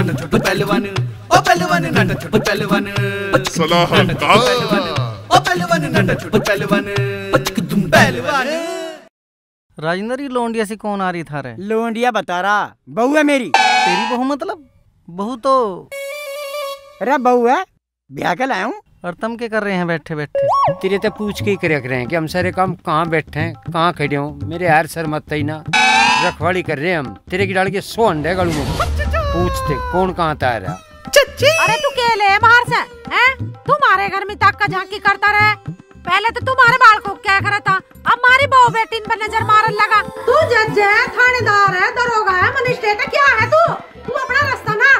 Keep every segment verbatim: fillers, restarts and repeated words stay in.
नट छोटू पहलवान, ओ पहलवान नट छोटू पहलवान, सलाहकार ओ पहलवान नट छोटू पहलवान, पहलवान। राजेंद्र ये लोंडिया से कौन आ रही था रे? लोंडिया बता रहा, बहू है मेरी। तेरी बहू मतलब? बहू तो अरे बहू है, ब्याह के लाया हूँ। और तुम क्या कर रहे हैं बैठे बैठे? तेरे तो पूछ के ही कर रहे हैं कि हम सारे काम कहाँ बैठे हैं, कहाँ खड़े हो। मेरे यार सर मत ही ना, रखवाली कर रहे हैं हम। तेरे की डाल के सौ अंडे गलू में पूछते कौन कहाँ था रहा। अरे तू केले बाहर से हैं? तुम्हारे घर में तक का झांकी करता रहे। पहले तो तुम्हारे बाल को क्या करा था, अब हमारी बहू बेटी पर नजर मारने लगा। तू जज है, थानेदार है, दरोगा है, मजिस्ट्रेट है, क्या है तू? तू अपना रास्ता ना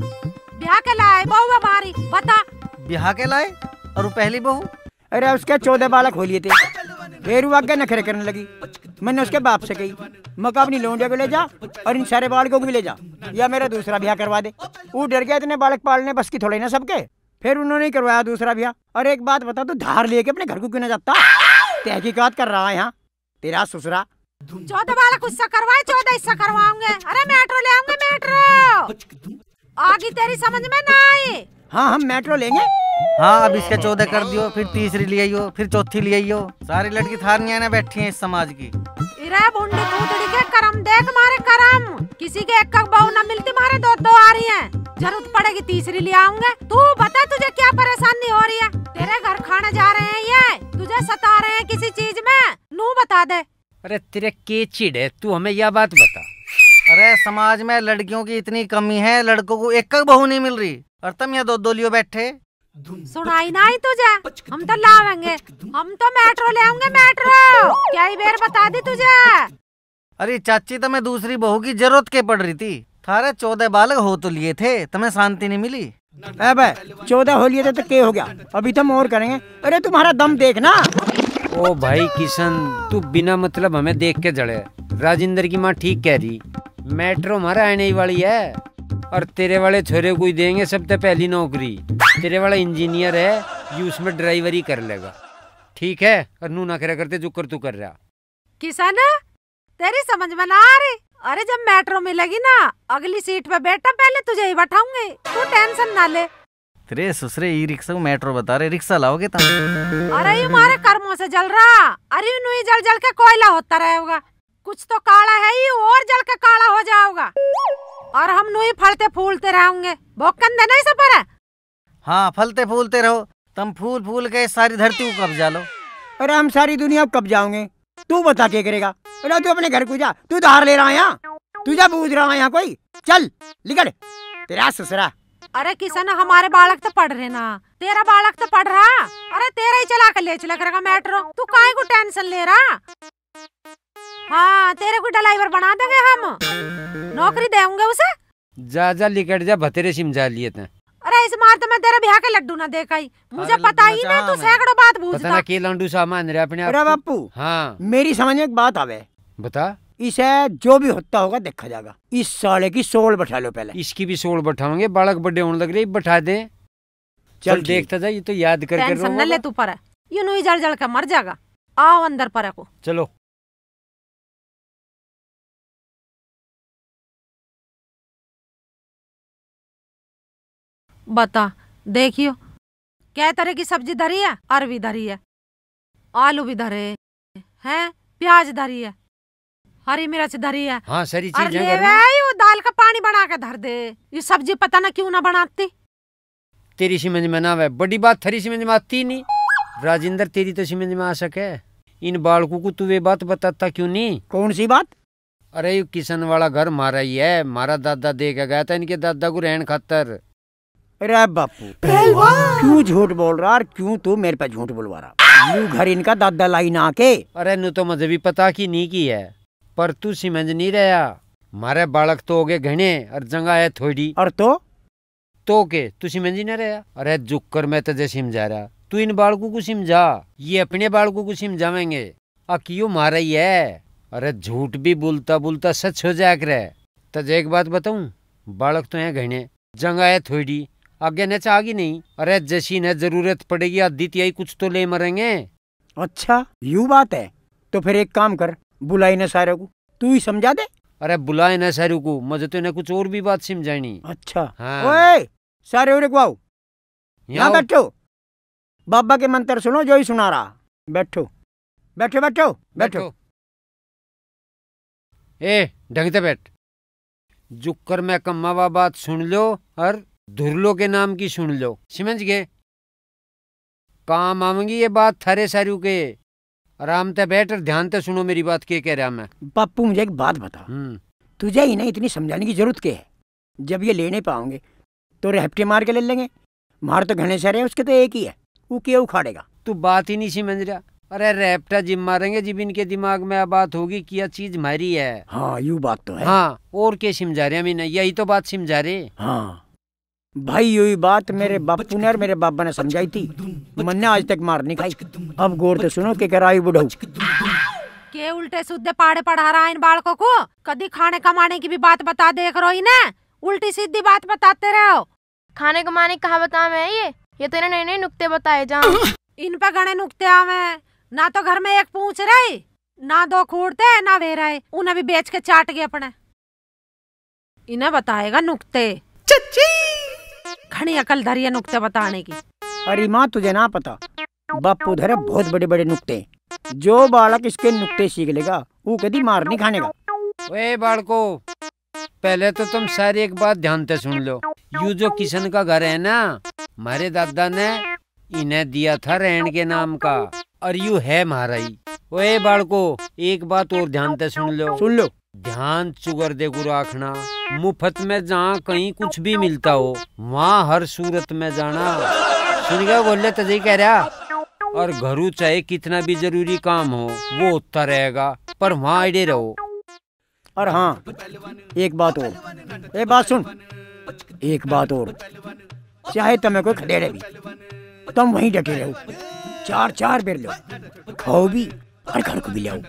ब्याह के लाए, बहू हमारी बता। ब्याह के लाए और वो पहली बहू? अरे उसके चौदह बालक हो लिए थे, फिर वो आगे नखरे करने लगी। मैंने उसके बाप से कही, मका अपनी लोंडिया को ले जा और इन सारे बालकों को भी ले जा, या मेरा दूसरा ब्याह करवा दे। वो डर गया, इतने बालक पालने बस की थोड़े ना सबके। फिर उन्होंने ही करवाया दूसरा ब्याह। और एक बात बता, तू धार लेके अपने घर को क्यों ना जाता? तहकीकात कर रहा है यहाँ तेरा ससुरा। चौदह बालक उससे करवाए, चौदह इससे करवाऊंगे। अरे मेट्रो ले आऊंगे, मेट्रो। आगे तेरी समझ में ना आई? हाँ हम मेट्रो लेंगे। हाँ अब इसके चौदह कर दियो, फिर तीसरी ले आइयो, फिर चौथी ले आइयो। सारी लड़की थारनिया बैठी है इस समाज की। इरे बुंडी कूटड़ी के करम देख मारे करम, किसी के एक बहू न मिलती, मारे दो दो आ रही हैं। जरूरत पड़ेगी तीसरी ले आऊंगे। तू बता तुझे क्या परेशानी हो रही है? तेरे घर खाने जा रहे हैं ये, तुझे सता रहे हैं किसी चीज में? नू बता दे। अरे तेरे के चिड़ है, तू हमें यह बात बता। अरे समाज में लड़कियों की इतनी कमी है, लड़कों को एक एक बहू नहीं मिल रही और तुम यहाँ दो दो लियो बैठे। सुनाई ना ही तुझे? हम तो लावेंगे, हम तो मेट्रो ले आऊंगे, मेट्रो। क्या ही बेर बता दी तुझे? अरे चाची तुम्हें दूसरी बहू की जरूरत क्या पड़ रही थी? थारे चौदह बालक हो तो लिए थे, तुम्हें शांति नहीं मिली? अबे चौदह हो लिए थे तो क्या हो गया, अभी तो हम और करेंगे। अरे तुम्हारा दम देखना। ओ भाई किशन, तू बिना मतलब हमें देख के जड़े। राजेंद्र की माँ ठीक कह रही, मेट्रो हमारा आने ही वाली है और तेरे वाले छोरे को ही देंगे सबसे पहली नौकरी। तेरे वाला इंजीनियर है, ये उसमें ड्राइवरी कर लेगा, ठीक है? और नू ना करे करते जो कर तू कर रहा। किसान तेरी समझ में ना आ रही? अरे जब मेट्रो मिलेगी ना, अगली सीट पे बैठा, पहले तुझे ही बैठाऊंगी, तू टेंशन ना ले। तेरे ससुरे ई रिक्शा को मेट्रो बता रहे, रिक्शा लाओगे तुम? अरे ये हमारे कर्मों से जल रहा। अरे नुई जल जल के कोयला होता रहेगा, कुछ तो काला है ही, और जल के काला हो जाओगा और हम नुई फलते फूलते रहेंगे। भोकन देना ही सफर है। हाँ फलते फूलते रहो, तुम फूल फूल के सारी धरती को कब्जा लो। अरे हम सारी दुनिया को कब्जाओगे, तू बता क्या करेगा? अरे तू अपने घर को जा, तू धार ले रहा है यहाँ, तुझे पूछ रहा है यहाँ कोई? चल निकल तेरा ससुरा। अरे किसान हमारे बालक तो पढ़ रहे ना, तेरा बालक तो पढ़ रहा। अरे तेरा ही चला कर ले चला करेगा मेट्रो, तू काहे को टेंशन ले रहा? हाँ तेरे को ड्राइवर बना देंगे हम, नौकरी देंगे उसे। जा जा लिकट जा, भतेरे सिमझा लिए थे। अरे इस मार तो मैं तेरे ब्याह के लड्डू ना देखा ही, मुझे पता ही ना, तू सैकड़ों बात पूछता। पता ना के लंडू सामान रहे अपने आप। अरे बापू हाँ मेरी समझ में एक बात आवे। बता। इसे जो भी होता होगा देखा जाएगा। इस साले की सोल बैठा लो पहले। इसकी भी सोल बैठाओगे, बालक बड़े होने लग रहे, बैठा दे। चल, चल देखता जा, ये तो याद करके टेंशन न ले तू, पर ये नुई जल जल के मर जाएगा। आओ अंदर पर को चलो। बता देखियो क्या तरह की सब्जी धरी है? अरवी धरी है, आलू भी धरे हैं, प्याज धरी है, हरी मिर्च धरी है। हाँ सारी चीज है। वो दाल का पानी बना के धर दे। ये सब्जी पता ना क्यों ना बनाती। तेरी समझ में ना आवे, बड़ी बात थरी समझ में आती नहीं। राजेंद्र तेरी तो समझ में आ सके, इन बालकों को तू वे बात बताता क्यों नहीं? कौन सी बात? अरे ये किशन वाला घर मारा ही है, मारा दादा दे के गया था इनके दादा को रहन खातर। अरे बापू क्यों झूठ बोल रहा, और क्यों तू मेरे पे झूठ बुलवा रहा? यू घर इनका दादा लाई ना के। अरे नु तो मुझे भी पता की नहीं की है, पर तू समझ नहीं रहा। मारे बालक तो हो गए घने और जगह है थोड़ी। और तो तो के तू समझ ही नहीं रहा? अरे झुक कर मैं तुझे समझा रहा, तू इन बालकों को समझा, ये अपने बालकों को समझावेंगे। आ क्यों मारा ही है? अरे झूठ भी बोलता बोलता सच हो जाया करे। तुझे एक बात बताऊं, बालक तो है घने, जगह है थोड़ी, आगे न चाहगी नहीं। अरे जैसी न जरूरत पड़ेगी आधी तिहाई कुछ तो ले मरेंगे। अच्छा यू बात है, तो फिर एक काम कर, बुलाई न सारे को, तू ही समझा दे। अरे बुलाए ना सारू को, मुझे तो इन्हें कुछ और भी बात समझानी। अच्छा हाँ। ओए सारे उरे को आओ, यहाँ बैठो, बाबा के मंत्र सुनो जो ही सुना रहा। बैठो बैठो बैठो बैठो। ए ढंग से बैठ। जुक्कर मैं कम्मावा बात सुन लो और धुरलो के नाम की सुन लो, समझ गए? काम आवेंगी ये बात थारे सारू के। आराम से बैठ और ध्यान से सुनो मेरी बात, के कह रहा मैं। बापू मुझे एक बात बता, तुझे ही नहीं इतनी समझाने की जरूरत क्या है? जब ये ले नहीं पाओगे तो रेहपटे मार के ले लेंगे। मार तो घने सारे उसके तो एक ही है, वो क्यों उखाड़ेगा? तू बात ही नहीं समझ रहा। अरे रेपटा जिम मारेंगे जब इनके दिमाग में बात होगी कि यह चीज हमारी है। हाँ यू बात तो है। हाँ और क्या समझा रहे हम? यही तो बात समझा रहे। हाँ भाई यही बात मेरे बापू ने और मेरे बाबा ने समझाई थी, मैंने आज तक मार नहीं खाई। अब गौर तो सुनो के कराई बुढ़ऊ के उल्टे सुद्दे पाड़े पढ़ा रहा इन बालकों को। कभी खाने कमाने की भी बात बता देख रहो इन्हें, उल्टी सीधी बात बताते रहो। खाने कमाने कहा बता मैं ये ये तो इन्हें नए नए नुक्ते बताए जाऊं। इन पे गणे नुक्ते आवे ना, तो घर में एक पूछ रही ना दो खूड़ते ना वे रहे, उन्हें भी बेच के चाट गए अपने। इन्हें बताएगा नुक्ते, घनी अकल धरिए नुक्ते बताने की। अरे माँ तुझे ना पता, बापू धरे बहुत बड़े बड़े नुक्ते। जो बालक इसके नुक्ते सीख लेगा वो कभी मार नहीं खानेगा। ओए बालको, पहले तो तुम सारी एक बात ध्यान से सुन लो। यू जो किशन का घर है ना, हमारे दादा ने इन्हें दिया था रहन के नाम का, और यू है हमारा ही। ओए बालको एक बात और ध्यान से सुन लो। सुन लो। ध्यान चुगर दे गुरु आखना, मुफ्त में जहाँ कहीं कुछ भी मिलता हो वहाँ हर सूरत में जाना। सुन गया बोले तो कह रहा। और घरू चाहे कितना भी जरूरी काम हो वो होता रहेगा, पर वहाँ अड़े रहो। और हाँ एक बात और, एक बात सुन, एक बात और, चाहे तुम्हें कोई खदेड़े भी तुम वहीं डटे रहो, चार चार बेर लो, खाओ भी और घर को भी ले आओ।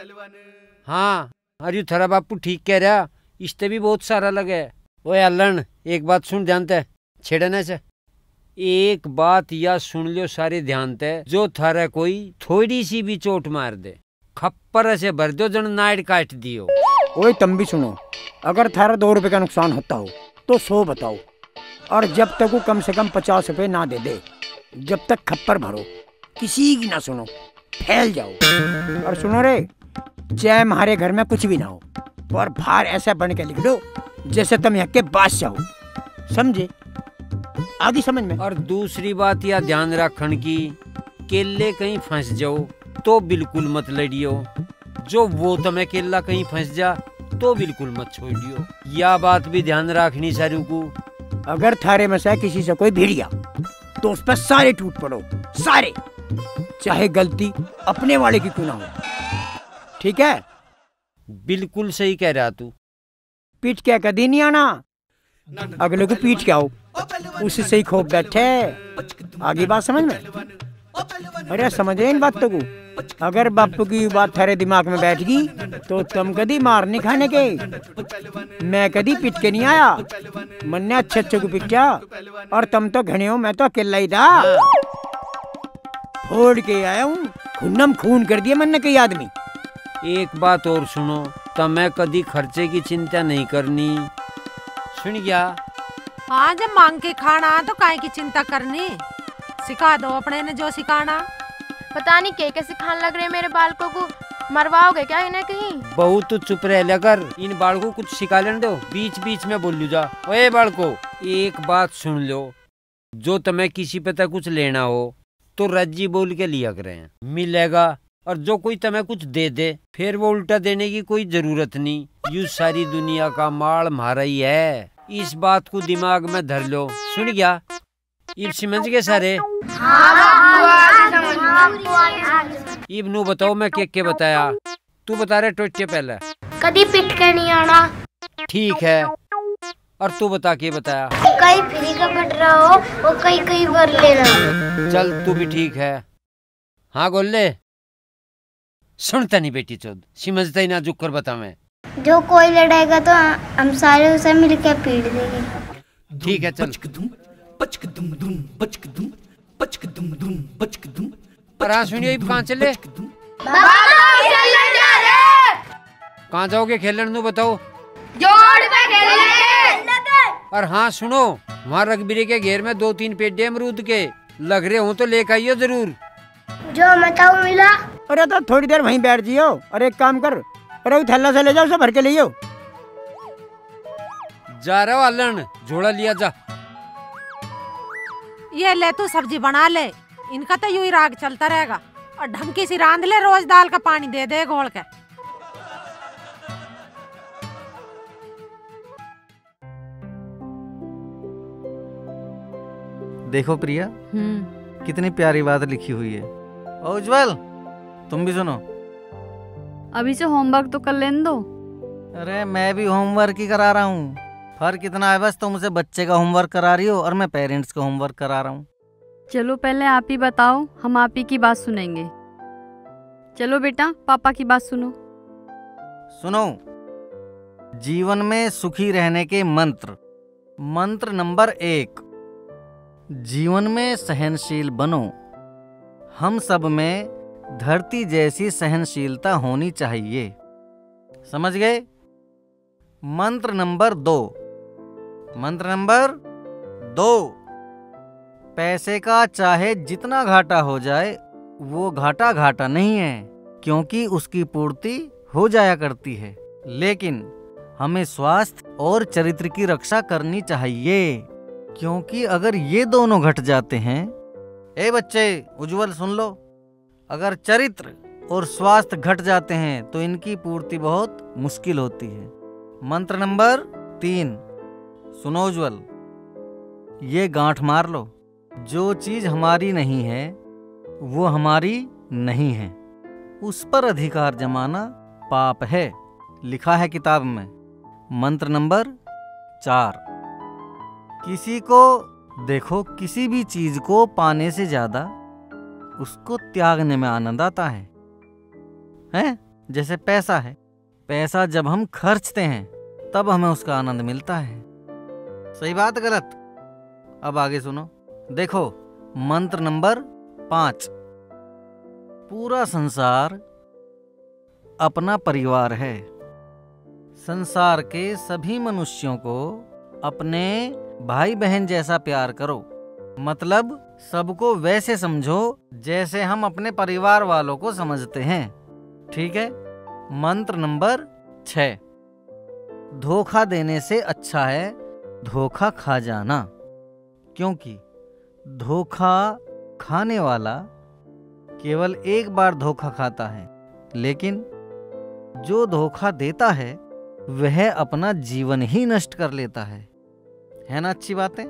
हाँ अरे थारा बापू ठीक कह रहा, इससे भी बहुत सारा लगे। ओए अल्लन एक बात सुन ध्यान से, छेड़ने से एक बात या सुन लो सारे ध्यान से, जो थारा कोई थोड़ी सी भी चोट मार दे खप्पर से भर दो जन नाइट काट दियो। ओए तुम भी सुनो, अगर थारा दो रुपए का नुकसान होता हो तो सौ बताओ, और जब तक वो कम से कम पचास रुपए ना दे दे जब तक खप्पर भरो, किसी की ना सुनो, फैल जाओ। और सुनो रे, चाहे हमारे घर में कुछ भी ना हो और बाहर ऐसा बन के लिख दो जैसे तुम यहाँ के बादशाह हो, समझे? आगे समझ में। और दूसरी बात यह ध्यान रखन की, केले कहीं फंस जाओ तो बिल्कुल मत लड़ियो, जो वो तुम्हें केला कहीं फंस जा तो बिल्कुल मत छोड़ियो। यह बात भी ध्यान रखनी सारू को। अगर थारे में से किसी से कोई भिड़ गया तो उस पर सारे टूट पड़ो, सारे, चाहे गलती अपने वाले की क्यों ना हो, ठीक है? बिल्कुल सही कह रहा तू। पीट क्या कभी नहीं आना, अगले को पीट क्या हो उससे ही खोप बैठे। आगे बात समझ में? अरे समझ रहे इन बातों को? अगर बापू की बात थारे दिमाग में बैठ गई तो तुम कभी मार नहीं खाने के। मैं कभी पीट के नहीं आया, मन्ने अच्छे अच्छे को पीटा, और तुम तो घने हो, मैं तो अकेला ही था। फोड़ के आया हूँ, खूनम खून कर दिया मन्ने कई आदमी। एक बात और सुनो, तुम्हें कभी खर्चे की चिंता नहीं करनी, सुन गया? हाँ जब मांग के खाना तो काहे की चिंता करनी, सिखा दो अपने ने जो सिखाना। पता नहीं क्या कैसे खान लग रहे मेरे बालकों को, मरवाओगे क्या इन्हें कहीं? बहुत तो चुप रह लेकर इन बालकों को कुछ सिखा लेने दो, बीच बीच में बोल लू जा। ओए बालको एक बात सुन लो, जो तुम्हें किसी पे तक कुछ लेना हो तो रज्जी बोल के लिया करें, मिलेगा। और जो कोई तुम्हें कुछ दे दे फिर वो उल्टा देने की कोई जरूरत नहीं। यू सारी दुनिया का माल मारा ही है, इस बात को दिमाग में धर लो, सुन गया? इब समझ गए सारे? इब नू बताओ मैं क्या क्या बताया, तू बता रहे टोटे पहले। कभी पिट कर नहीं आना। ठीक है, और तू बता के बताया। कहीं फ्री का बट रहा हो वो कहीं कहीं कर लेना। चल तू भी ठीक है। हाँ गोल्ले, सुनता नहीं बेटी चोद, समझता ही ना, जुक कर बता मैं। जो कोई लड़ाएगा तो हम सारे उसे मिलकर पीट देंगे। ठीक है चल। पर हाँ सुनिए, कहाँ चले? कहाँ जाओगे खेलने नु बताओ? जोड़ पे खेलेंगे। और हाँ सुनो, वहाँ रघबीरे के घेर में दो तीन पेड्डे अमरूद के लग रहे हो तो लेकर आइयो जरूर। जो बताओ मिला। अरे तो थोड़ी देर वहीं बैठ जियो। अरे एक काम कर, अरे वो थैला से ले जाओ, उसे भर के ले आओ। जा रहा हो आलन, झोला लिया जा। ये ले तू सब्जी बना ले, इनका तो यूं ही राग चलता रहेगा। और ढंग की सी रांध ले, रोज दाल का पानी दे दे घोल के। देखो प्रिया, हम्म कितनी प्यारी बात लिखी हुई है। ओ उज्जवल, तुम भी सुनो। अभी से होमवर्क तो कर लेने दो। अरे मैं भी होमवर्क ही करा रहा हूँ। फर्क कितना है बस, तुम उसे बच्चे का होमवर्क करा रही हो और मैं पेरेंट्स का होमवर्क करा रहा हूँ। चलो पहले आप ही बताओ, हम आप ही की बात सुनेंगे। चलो बेटा, पापा की बात सुनो। सुनो, जीवन में सुखी रहने के मंत्र। मंत्र नंबर एक, जीवन में सहनशील बनो। हम सब में धरती जैसी सहनशीलता होनी चाहिए। समझ गए? मंत्र नंबर दो। मंत्र नंबर दो, पैसे का चाहे जितना घाटा हो जाए वो घाटा घाटा नहीं है, क्योंकि उसकी पूर्ति हो जाया करती है। लेकिन हमें स्वास्थ्य और चरित्र की रक्षा करनी चाहिए, क्योंकि अगर ये दोनों घट जाते हैं, ए बच्चे उज्जवल सुन लो, अगर चरित्र और स्वास्थ्य घट जाते हैं तो इनकी पूर्ति बहुत मुश्किल होती है। मंत्र नंबर तीन, सुनो उज्जवल, ये गांठ मार लो, जो चीज हमारी नहीं है वो हमारी नहीं है, उस पर अधिकार जमाना पाप है, लिखा है किताब में। मंत्र नंबर चार, किसी को देखो, किसी भी चीज को पाने से ज्यादा उसको त्यागने में आनंद आता है, हैं? जैसे पैसा है, पैसा जब हम खर्चते हैं तब हमें उसका आनंद मिलता है। सही बात गलत? अब आगे सुनो। देखो मंत्र नंबर पांच, पूरा संसार अपना परिवार है। संसार के सभी मनुष्यों को अपने भाई बहन जैसा प्यार करो, मतलब सबको वैसे समझो जैसे हम अपने परिवार वालों को समझते हैं। ठीक है? मंत्र नंबर छह, धोखा देने से अच्छा है धोखा खा जाना, क्योंकि धोखा खाने वाला केवल एक बार धोखा खाता है, लेकिन जो धोखा देता है वह अपना जीवन ही नष्ट कर लेता है। है ना अच्छी बातें?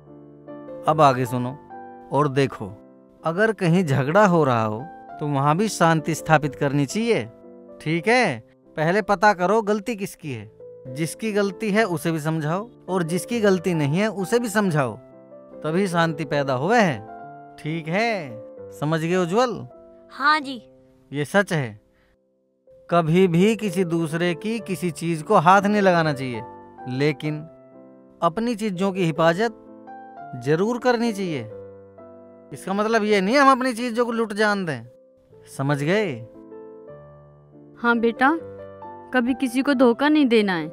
अब आगे सुनो और देखो, अगर कहीं झगड़ा हो रहा हो तो वहां भी शांति स्थापित करनी चाहिए। ठीक है? पहले पता करो गलती किसकी है। जिसकी गलती है उसे भी समझाओ और जिसकी गलती नहीं है उसे भी समझाओ, तभी शांति पैदा हुआ है। ठीक है? समझ गए उज्जवल? हाँ जी। ये सच है, कभी भी किसी दूसरे की किसी चीज को हाथ नहीं लगाना चाहिए, लेकिन अपनी चीजों की हिफाजत जरूर करनी चाहिए। इसका मतलब ये नहीं हम अपनी चीजों को लुट जान दें। समझ गए? हाँ बेटा, कभी किसी को धोखा नहीं देना है,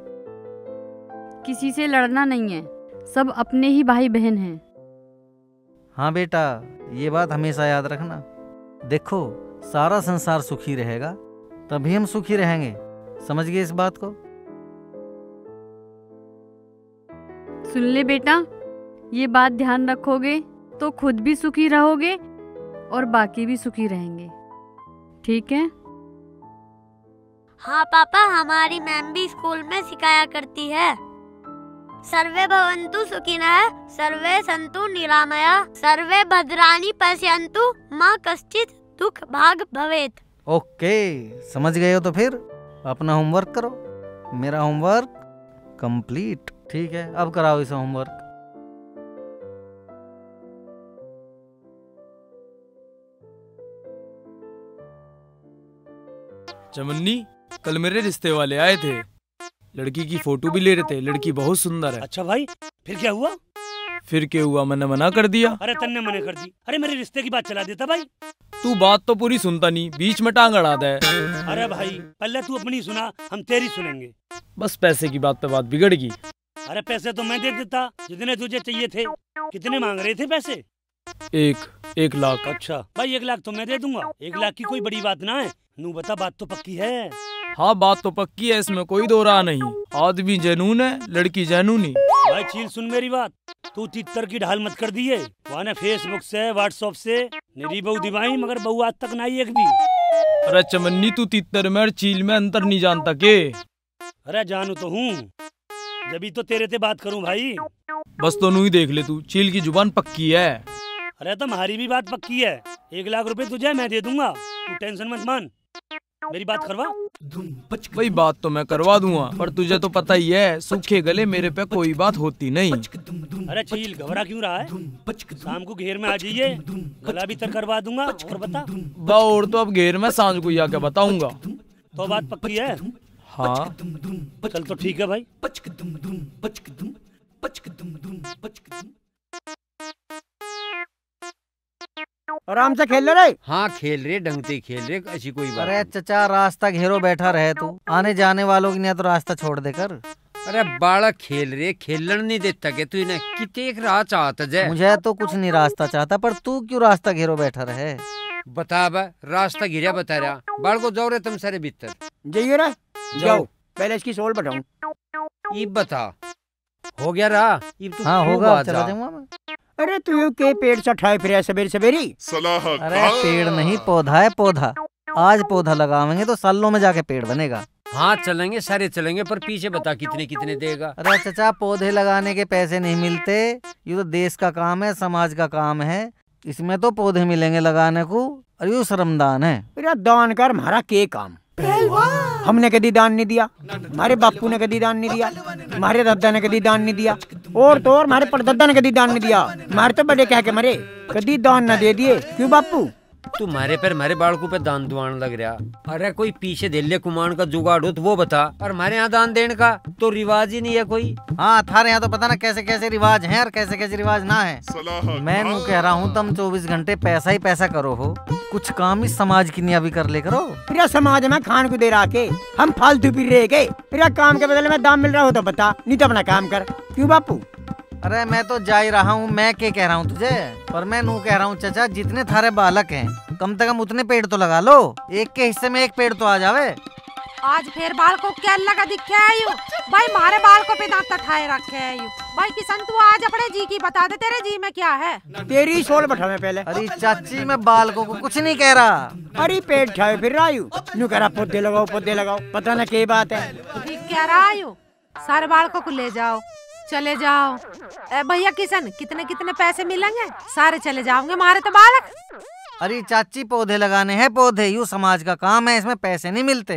किसी से लड़ना नहीं है, सब अपने ही भाई बहन हैं। हाँ बेटा, ये बात हमेशा याद रखना। देखो, सारा संसार सुखी रहेगा तभी हम सुखी रहेंगे। समझ गए इस बात को? सुन ले बेटा, ये बात ध्यान रखोगे तो खुद भी सुखी रहोगे और बाकी भी सुखी रहेंगे। ठीक है? हाँ पापा, हमारी मैम भी स्कूल में सिखाया करती है, सर्वे भवन्तु सुखिनः, सर्वे सन्तु निरामया, सर्वे भद्राणि पश्यन्तु, मा कश्चित् दुख भाग भवेत्। ओके, समझ गए हो तो फिर अपना होमवर्क करो। मेरा होमवर्क कंप्लीट। ठीक है, अब कराओ इसे होमवर्क। चमन्नी, कल मेरे रिश्ते वाले आए थे, लड़की की फोटो भी ले रहे थे, लड़की बहुत सुंदर है। अच्छा भाई, फिर क्या हुआ? फिर क्या हुआ, मैंने मना कर दिया? अरे तन्ने मना कर दी। अरे मेरे रिश्ते की बात चला देता भाई। तू बात तो पूरी सुनता नहीं, बीच में टांग अड़ा दे। अरे भाई पहले तू अपनी सुना, हम तेरी सुनेंगे। बस पैसे की बात पे बात बिगड़ गई। अरे पैसे तो मैं दे देता जितने तुझे चाहिए थे। कितने मांग रहे थे पैसे? एक एक लाख। अच्छा भाई एक लाख तो मैं दे दूंगा। एक लाख की कोई बड़ी बात ना है। नू बता, बात तो पक्की है? हाँ बात तो पक्की है, इसमें कोई दो राह नहीं। आदमी जनून है, लड़की जनूनी। भाई चील सुन मेरी बात, तू तितर की ढाल मत कर दिए। वहाँ फेसबुक से व्हाट्सएप से मेरी बहू दिवाई, मगर बहू आज तक नहीं एक भी। अरे चमन्नी तू तितर में और चील में अंतर नहीं जानता के? अरे जानू तो हूँ, जब तो तेरे से बात करूँ भाई। बस तो नू ही देख ले तू, चील की जुबान पक्की है। अरे तुम्हारी भी बात पक्की है। एक लाख रुपए तुझे मैं दे दूंगा, तू टेंशन मत मान। मेरी बात करवा। वही बात तो मैं करवा दूंगा, पर तुझे तो पता ही है सूखे गले मेरे पे कोई बात होती नहीं। अरे चील घबरा क्यों रहा है? शाम को घेर में आ जाइए, गला भी तर करवा दूंगा। और बता बा, और तो अब घेर में सांझ को आके बताऊंगा। तो बात पक्की है? हाँ चल तो ठीक है भाई। आराम से खेल रहे। हाँ खेल रहे, ढंग से खेल रहे, ऐसी कोई बात। अरे चचा रास्ता घेरो बैठा रहे तू, आने जाने वालों की नहीं तो रास्ता छोड़ देकर। अरे बालक खेल रहे, खेलन नहीं देता के तू इन्हें कितने एक राह चाहता है। मुझे तो कुछ नहीं रास्ता चाहता, पर तू क्यों रास्ता घेरो बैठा रहे? बता बा, रास्ता घिरा बता रहा। बाल को जाओ रे तुम सारे भीतर जाइए रे, जाओ। पहले इसकी सोल बढ़ाऊं। ये बता हो गया रहा? हाँ होगा, चला जाऊंगा मैं। अरे तू के पेड़ से उठाए फिर सवेरे सवेरी। अरे पेड़ नहीं पौधा है, पौधा। आज पौधा लगावेंगे तो सालों में जाके पेड़ बनेगा। हाँ चलेंगे, सारे चलेंगे, पर पीछे बता कितने कितने देगा? अरे चचा पौधे लगाने के पैसे नहीं मिलते, ये तो देश का काम है, समाज का काम है। इसमें तो पौधे मिलेंगे लगाने को, और ये श्रमदान है। अरे दान कर, हमारा के काम। हमने कभी दान नहीं दिया, हमारे बापू ने कभी दान नहीं दिया, हमारे दादा ने कभी दान नहीं दिया, और तो और हमारे परदादा ने कभी दान नहीं दिया। हमारे तो बड़े कह के मरे, कभी दान न दे दिए। क्यों बापू? तुम्हारे पर हमारे बालकों पे दान दुआन लग रहा। अरे कोई पीछे दिल्ली कुमान का जुगाड़ हो तो वो बता। और हमारे यहाँ दान देने का तो रिवाज ही नहीं है कोई। हाँ थारे यहाँ तो पता ना कैसे कैसे रिवाज हैं और कैसे कैसे रिवाज ना है। मैं नू कह रहा हूँ तुम चौबीस घंटे पैसा ही पैसा करो हो, कुछ काम इस समाज की नहीं भी कर ले करो। फिर समाज में खान को दे रहा के हम फालतू पी रहे के, फिर काम के बदले में दाम मिल रहा हो तो बता, नहीं तो अपना काम कर। क्यों बापू? अरे मैं तो जा ही रहा हूँ, मैं क्या कह रहा हूँ तुझे, पर मैं नू कह रहा हूँ चचा जितने थारे बालक हैं कम से कम उतने पेड़ तो लगा लो, एक के हिस्से में एक पेड़ तो आ जावे। आज फिर बाल को क्या लगा दिखे है यू भाई, मारे बाल को पे दांत ठाए रखे है यू भाई। किसान तू आज अपने जी की बता दे, तेरे जी में क्या है? तेरी सोल बैठा मैं पहले। अरे चाची मैं बालकों को कुछ नहीं कह रहा। अरे पेड़ ठाए फिर रहा यू, न्यू कह रहा पौधे लगाओ पौधे लगाओ, पता न क्या बात है। ठीक कह रहा यू, सारे बालकों को ले जाओ, चले जाओ। भैया किशन कितने कितने पैसे मिलेंगे? सारे चले जाओगे हमारे तो बालक। अरे चाची पौधे लगाने हैं, पौधे यू समाज का काम है, इसमें पैसे नहीं मिलते।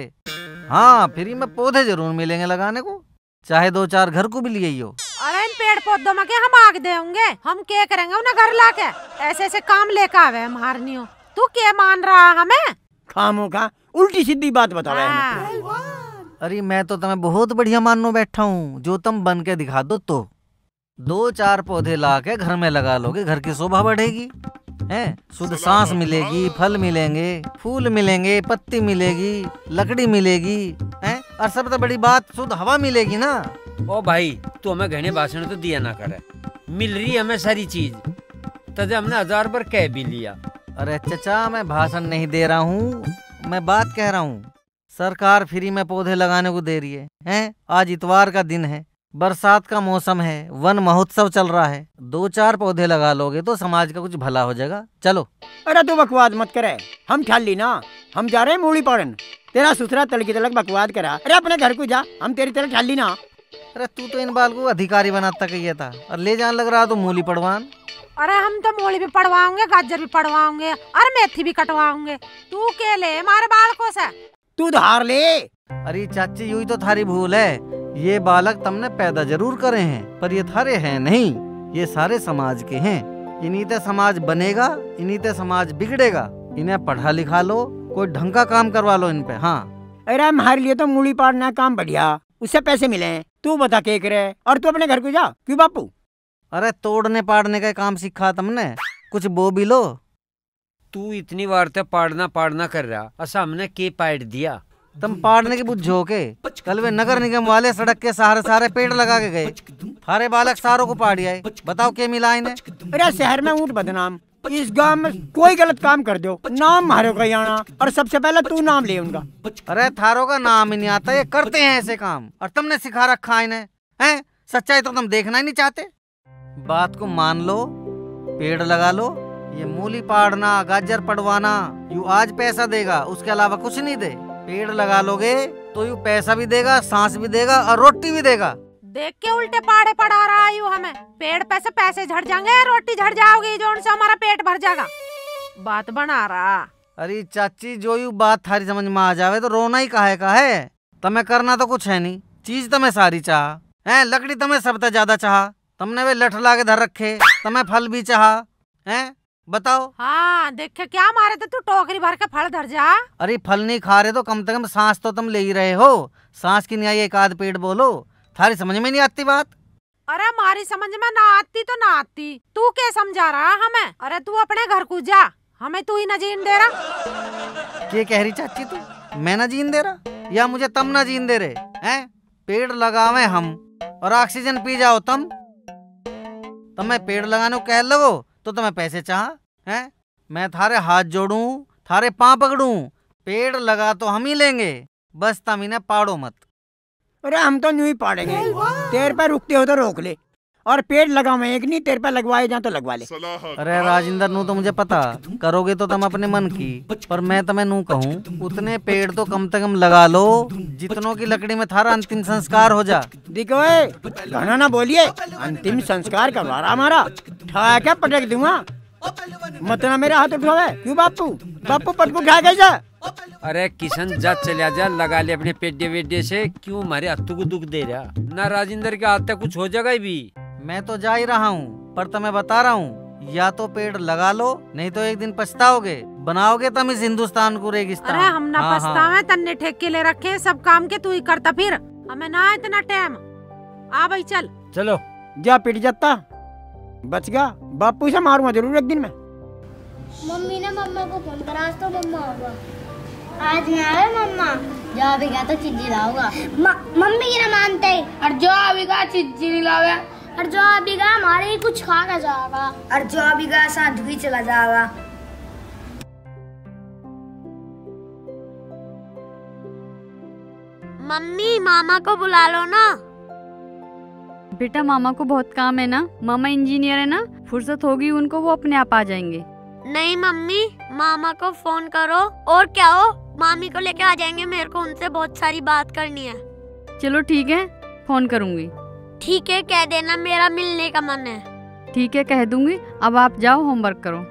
हाँ फ्री में पौधे जरूर मिलेंगे लगाने को, चाहे दो चार घर को भी लिए हो। अरे इन पेड़ पौधों में क्या हम आग देंगे? हम क्या करेंगे उन्हें घर लाके? ऐसे ऐसे काम लेकर आवे हम हारनी हो। तू क्या मान रहा हमें? खामो खा उल्टी सीधी बात बता रहे हैं। अरे मैं तो तुम्हें बहुत बढ़िया मानने बैठा हूँ, जो तुम बन के दिखा दो तो। दो चार पौधे ला के घर में लगा लोगे, घर की शोभा बढ़ेगी, हैं? शुद्ध सांस मिलेगी, फल मिलेंगे, फूल मिलेंगे, पत्ती मिलेगी, लकड़ी मिलेगी, हैं? और सबसे बड़ी बात शुद्ध हवा मिलेगी ना। ओ भाई तू हमें घने भाषण तो दिया ना करे, मिल रही हमें सारी चीज, तजे हमने हजार बार कह भी लिया। अरे चचा मैं भाषण नहीं दे रहा हूँ, मैं बात कह रहा हूँ। सरकार फ्री में पौधे लगाने को दे रही है, हैं? आज इतवार का दिन है, बरसात का मौसम है, वन महोत्सव चल रहा है, दो चार पौधे लगा लोगे तो समाज का कुछ भला हो जाएगा। चलो। अरे तू बकवाद मत करे, हम ख्याल ली ना, हम जा रहे हैं मूली पाड़न। तेरा ससुरा तल की तलक बकवाद करा। अरे अपने घर को जा, हम तेरी तरह ख्याल ली ना। अरे तू तो इन बाल को अधिकारी बनाता कहिए था, और ले जाने लग रहा तो मूली पड़वान। अरे हम तो मूली भी पड़वाओगे, गाजर भी पड़वाओगे, और मेथी भी कटवाओगे। तू के ले हमारे बालकों से? तू धार ले। अरे चाची यू ही तो थारी भूल है, ये बालक तुमने पैदा जरूर करे हैं, पर ये थारे हैं नहीं, ये सारे समाज के हैं। इन्हीं ते समाज बनेगा, इन्हीं ते समाज बिगड़ेगा। इन्हें पढ़ा लिखा लो, कोई ढंग का काम करवा लो इन पे। हाँ अरे हमारे लिए तो मूली पाड़ना काम बढ़िया, उससे पैसे मिले। तू बता के करे, और तू अपने घर को जा। क्यों बापू? अरे तोड़ने पाड़ने का काम सीखा तुमने, कुछ बो भी लो। तू इतनी बार तो पाड़ना पाड़ना कर रहा, असा हमने के पाड़ दिया। तुम पाड़ने की बुझो के, कल वे नगर निगम वाले सड़क के सहारे सारे पेड़ लगा के गए, थारे बालक सारों को पाड़ आए। बताओ क्या मिला इन्हें? अरे शहर में ऊँट बदनाम, इस गांव में कोई गलत काम कर दो नाम मारो का आना, और सबसे पहले तू नाम ले उनका। अरे थारों का नाम ही नहीं आता, ये करते हैं ऐसे काम और तुमने सिखा रखा है इन्हें। हैं? सच्चाई तो तुम देखना ही नहीं चाहते। बात को मान लो, पेड़ लगा लो। ये मूली पाड़ना, गाजर पड़वाना यू आज पैसा देगा, उसके अलावा कुछ नहीं दे। पेड़ लगा लोगे तो यू पैसा भी देगा, सांस भी देगा और रोटी भी देगा। देख के उल्टे पाड़े पढ़ा रहा है यू हमें। पेड़ पे से पैसे झड़ जाएंगे, रोटी झड़ जाओगी, जो उनसे हमारा पेट भर जाएगा। बात बना रहा। अरे चाची, जो यू बात थारी समझ में आ जावे तो रोना ही काहे का है। तुम्हें करना तो कुछ है नहीं, चीज तुम्हें सारी चाह है। लकड़ी तुम्हें सबसे ज्यादा चाह, तुमने वे लठ ला के धर रखे, तुम्हें फल भी चाह है। बताओ। हाँ देखे क्या मारे थे, तू टोकरी भर के फल धर जा। अरे फल नहीं खा रहे तो कम से कम सांस तो तुम ले ही रहे हो। सांस की नहीं आई एक आध पेड़ बोलो, थारी समझ में नहीं आती बात। अरे हमारी समझ में ना आती तो ना आती, तू क्या समझा रहा हमें? अरे तू अपने घर को जा, हमें तू ही न जीन दे रहा। क्या कह रही चाची तू? मैं न जीन दे रहा या मुझे तुम न जीन दे रहे हैं? पेड़ लगावे हम और ऑक्सीजन पी जाओ तुम। तुम्हें पेड़ लगाने को कह लगो तो तुम्हें पैसे चाह हैं? मैं थारे हाथ जोड़ूं, थारे पांव पकड़ूं, पेड़ लगा तो हम ही लेंगे, बस तुम इन्हें पाड़ो मत। अरे हम तो यूं ही पाड़ेंगे, तेरे पे रुकते हो तो रोक ले, और पेड़ लगावे एक नहीं, तेरे पे लगवाए जा तो लगवा ले। अरे राजेंद्र, नू तो मुझे पता करोगे तो तुम अपने मन की, पर मैं तुम्हें नू कहूँ उतने पेड़ तो कम से कम लगा लो जितनों की लकड़ी में थारा अंतिम संस्कार हो जा। देखो गाना ना बोलिए, अंतिम संस्कार करवा रहा हमारा, ठा पटक दूंगा मत ना मेरे हाथ उठावे। क्यों बापू? बापू पटकू खा गई जा। अरे किशन जा, चलिया जा, लगा ले अपने पेड्डे वेड्डे से, क्यों हमारे हाथों को दुख दे रहा ना? राजेंद्र के हाथ तक कुछ हो जाएगा भी। मैं तो जा ही रहा हूँ, पर तुम्हें बता रहा हूँ या तो पेड़ लगा लो, नहीं तो एक दिन पछताओगे। बनाओगे तुम इस हिंदुस्तान को रेगिस्तान। अरे हम ना हाँ, पछतावे, हाँ। तन्ने ठेके ले रखे सब काम के, तू ही करता फिर, हमें ना इतना टाइम। आ भाई चल चलो। जा पिट जाता, बच गया। बापू से मारूंगा जरूर एक दिन में। मम्मी ने मम्मा को फोन करा, आज तो मम्मा होगा। आज नहीं आए मम्मा, जो अभी गया तो चिज्जी लाऊंगा। मम्मी की ना मानते, और जो अभी गया चिज्जी नहीं लावे, और जो अभी गया हमारे ही कुछ खा के जाएगा, और जो अभी गया साथ भी चला जाएगा। मम्मी मामा को बुला लो ना। बेटा मामा को बहुत काम है ना, मामा इंजीनियर है ना, फुर्सत होगी उनको, वो अपने आप आ जाएंगे। नहीं मम्मी, मामा को फोन करो, और क्या हो मामी को लेके आ जाएंगे, मेरे को उनसे बहुत सारी बात करनी है। चलो ठीक है, फोन करूंगी। ठीक है, कह देना मेरा मिलने का मन है। ठीक है, कह दूंगी। अब आप जाओ, होमवर्क करो।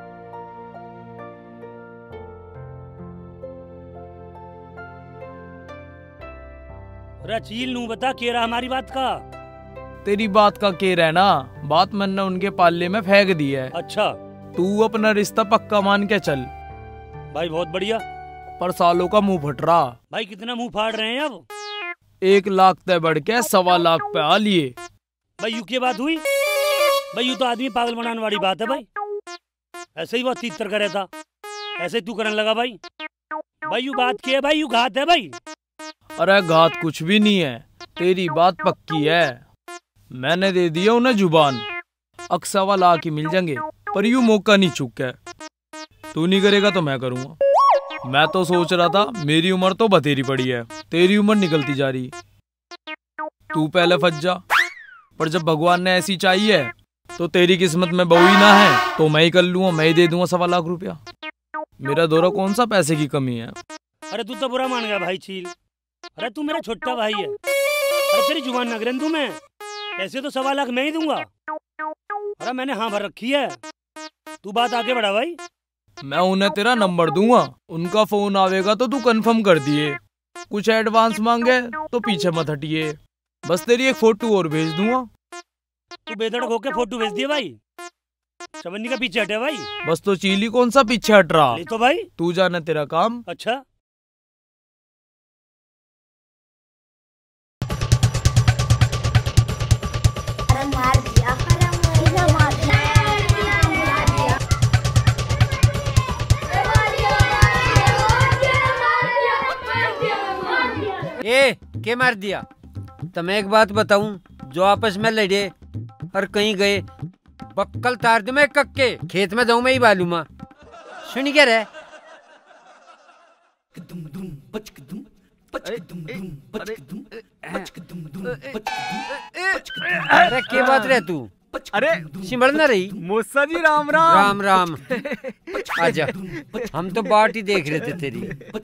रचील नू बता के रहा हमारी बात का। तेरी बात का के रहना, बात मैंने उनके पाले में फेंक दी है। अच्छा, तू अपना रिश्ता पक्का मान के चल। भाई बहुत बढ़िया। पर सालों का मुंह फट रहा। भाई कितना मुंह फाड़ रहे हैं अब? एक लाख तय बढ़ के सवा लाख पे आ लिए। भाई यू की बात हुई? भाई यू तो आदमी पागल बनाने वाली बात है भाई। ऐसे ही बहुत तीतर करे था, ऐसे तू करने लगा भाई। भाई यू बात की है भाई, यू घात है भाई। अरे घात कुछ भी नहीं है, तेरी बात पक्की है। मैंने दे दिया उन्हें जुबान, अक्सवा लाख ही मिल जाएंगे, पर यू मौका नहीं चुक है। तू नहीं करेगा तो मैं करूँगा। मैं तो सोच रहा था मेरी उम्र तो बतेरी पड़ी है, तेरी उम्र निकलती जा रही। तू पहले फंस जा, पर जब भगवान ने ऐसी चाहिए तो तेरी किस्मत में बहू ही ना है तो मैं ही कर लूँगा, मैं ही दे दूंगा सवा लाख रुपया। मेरा दौरा कौन सा पैसे की कमी है। अरे तू तो बुरा मान गया भाई चील। अरे तू मेरा छोटा भाई है, अरे तेरी जुबान नगरन तू, मैं पैसे तो सवा लाख मैं ही दूंगा। अरे मैंने हाँ भर रखी है, तू बात आगे बढ़ा भाई। मैं उन्हें तेरा नंबर दूंगा, उनका फोन आवेगा तो तू कंफर्म कर दिए। कुछ एडवांस मांगे तो पीछे मत हटिए, बस तेरी एक फोटो और भेज दूंगा। तू बेधड़क होके फोटो भेज दिया भाई, चवन्नी का पीछे हटे भाई। बस तो चीली कौन सा पीछे हट रहा, तो भाई तू जाने तेरा काम। अच्छा मार दिया के मार दिया? तो मैं एक बात बताऊं, जो आपस में लड़े और कहीं गए बक्कल तार दे मैं कक्के खेत में जाऊं मैं ही बालूमा। सुन क्या रहे? अरे क्या बात रहे तू? अरे सिमड़ ना रही? मूसा जी राम राम। राम राम। आजा, हम तो बाट ही देख रहे थे तेरी।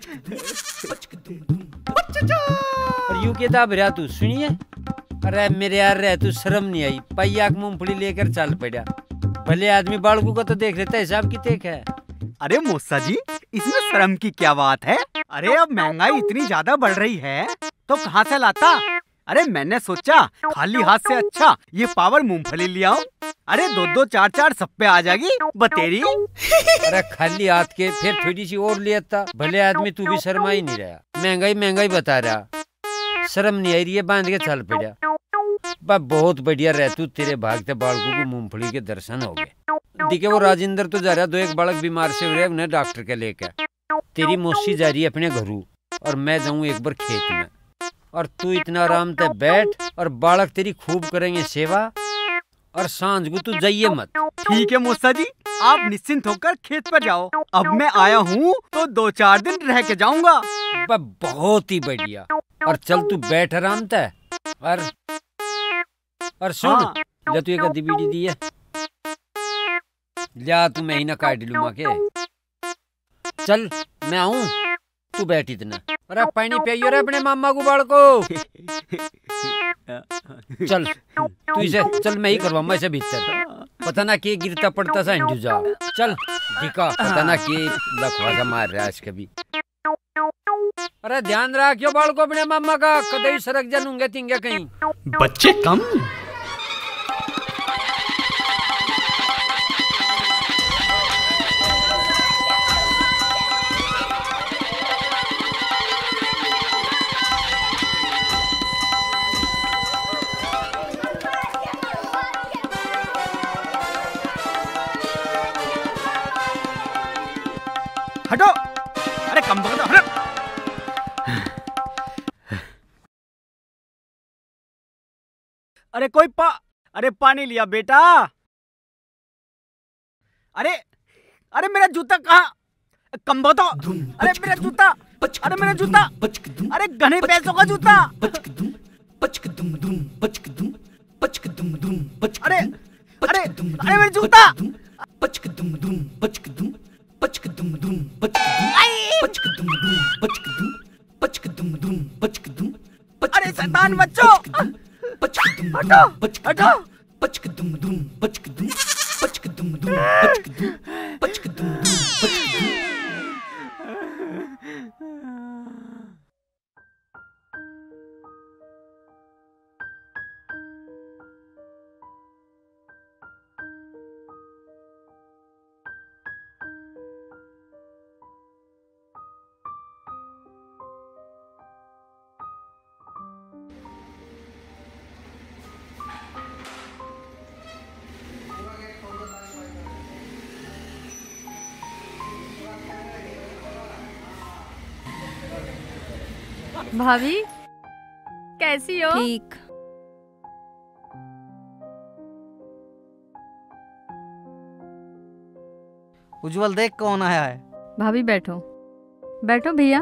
और यूं के दाब रहा तू? सुनिए, अरे मेरे यार रह तू शर्म नहीं आई? पैया की मूंगफली लेकर चल पड़ा। भले आदमी बालकू को तो देख लेता है, हिसाब की देख है। अरे मूसा जी, इसमें शर्म की क्या बात है? अरे अब महंगाई इतनी ज्यादा बढ़ रही है तो कहाँ से लाता? अरे मैंने सोचा खाली हाथ से अच्छा ये पावर मूंगफली ले आओ। अरे दो दो चार चार सब पे आ जाएगी बतेरी। अरे खाली हाथ के फिर थोड़ी सी और ले आता। भले आदमी तू भी शर्मा ही नहीं रहा। महंगाई महंगाई बता रहा, शर्म नहीं आई रही है, बांध के चल पड़ा। बा बहुत बढ़िया रह तू, तेरे भागते बालकों को मूंगफली के दर्शन हो गए। दिखे वो राजेंद्र तो जा रहा, दो एक बालक बीमार से हो रहे, उन्हें डॉक्टर के लेके। तेरी मौसी जा रही है अपने घरू और मैं जाऊं एक बार खेत में। और तू इतना आराम से बैठ और बालक तेरी खूब करेंगे सेवा। और सांझ को तू जाइए मत। ठीक है मूसा जी, आप निश्चिंत होकर खेत पर जाओ। अब मैं आया हूँ तो दो चार दिन रह के जाऊंगा। बहुत ही बढ़िया। और चल तू बैठ आराम से। और और सुन, हाँ। ले तू एक अद्धी बीड़ी दी है, लिया तू मैं ही ना काट लूंगा के। चल मैं आऊं, तू बैठ इतना। अरे पानी पियो रे अपने मामा को बाल को। चल तू इसे, चल मैं ही करवाऊंगा इसे भीतर। पता ना के गिरता पड़ता सा हिंदू जा। चल दिखा, पता ना के लखवाजा मार रहा है आज कभी। अरे ध्यान रखियो बाल को अपने मामा का, कदई सरक जानूंगे तिंगे कहीं। बच्चे कम। हटो, अरे कम बगल हटो। अरे कोई पा अरे पानी लिया बेटा। अरे अरे मेरा जूता कहाँ? कम बतो। अरे मेरा जूता, अरे मेरा जूता, अरे घने पैसों का जूता। अरे अरे अरे मेरा जूता। अरे शैतान बच्चों, हटो हटो। भाभी कैसी हो? ठीक। उज्जवल देख कौन आया है। भाभी बैठो बैठो भैया।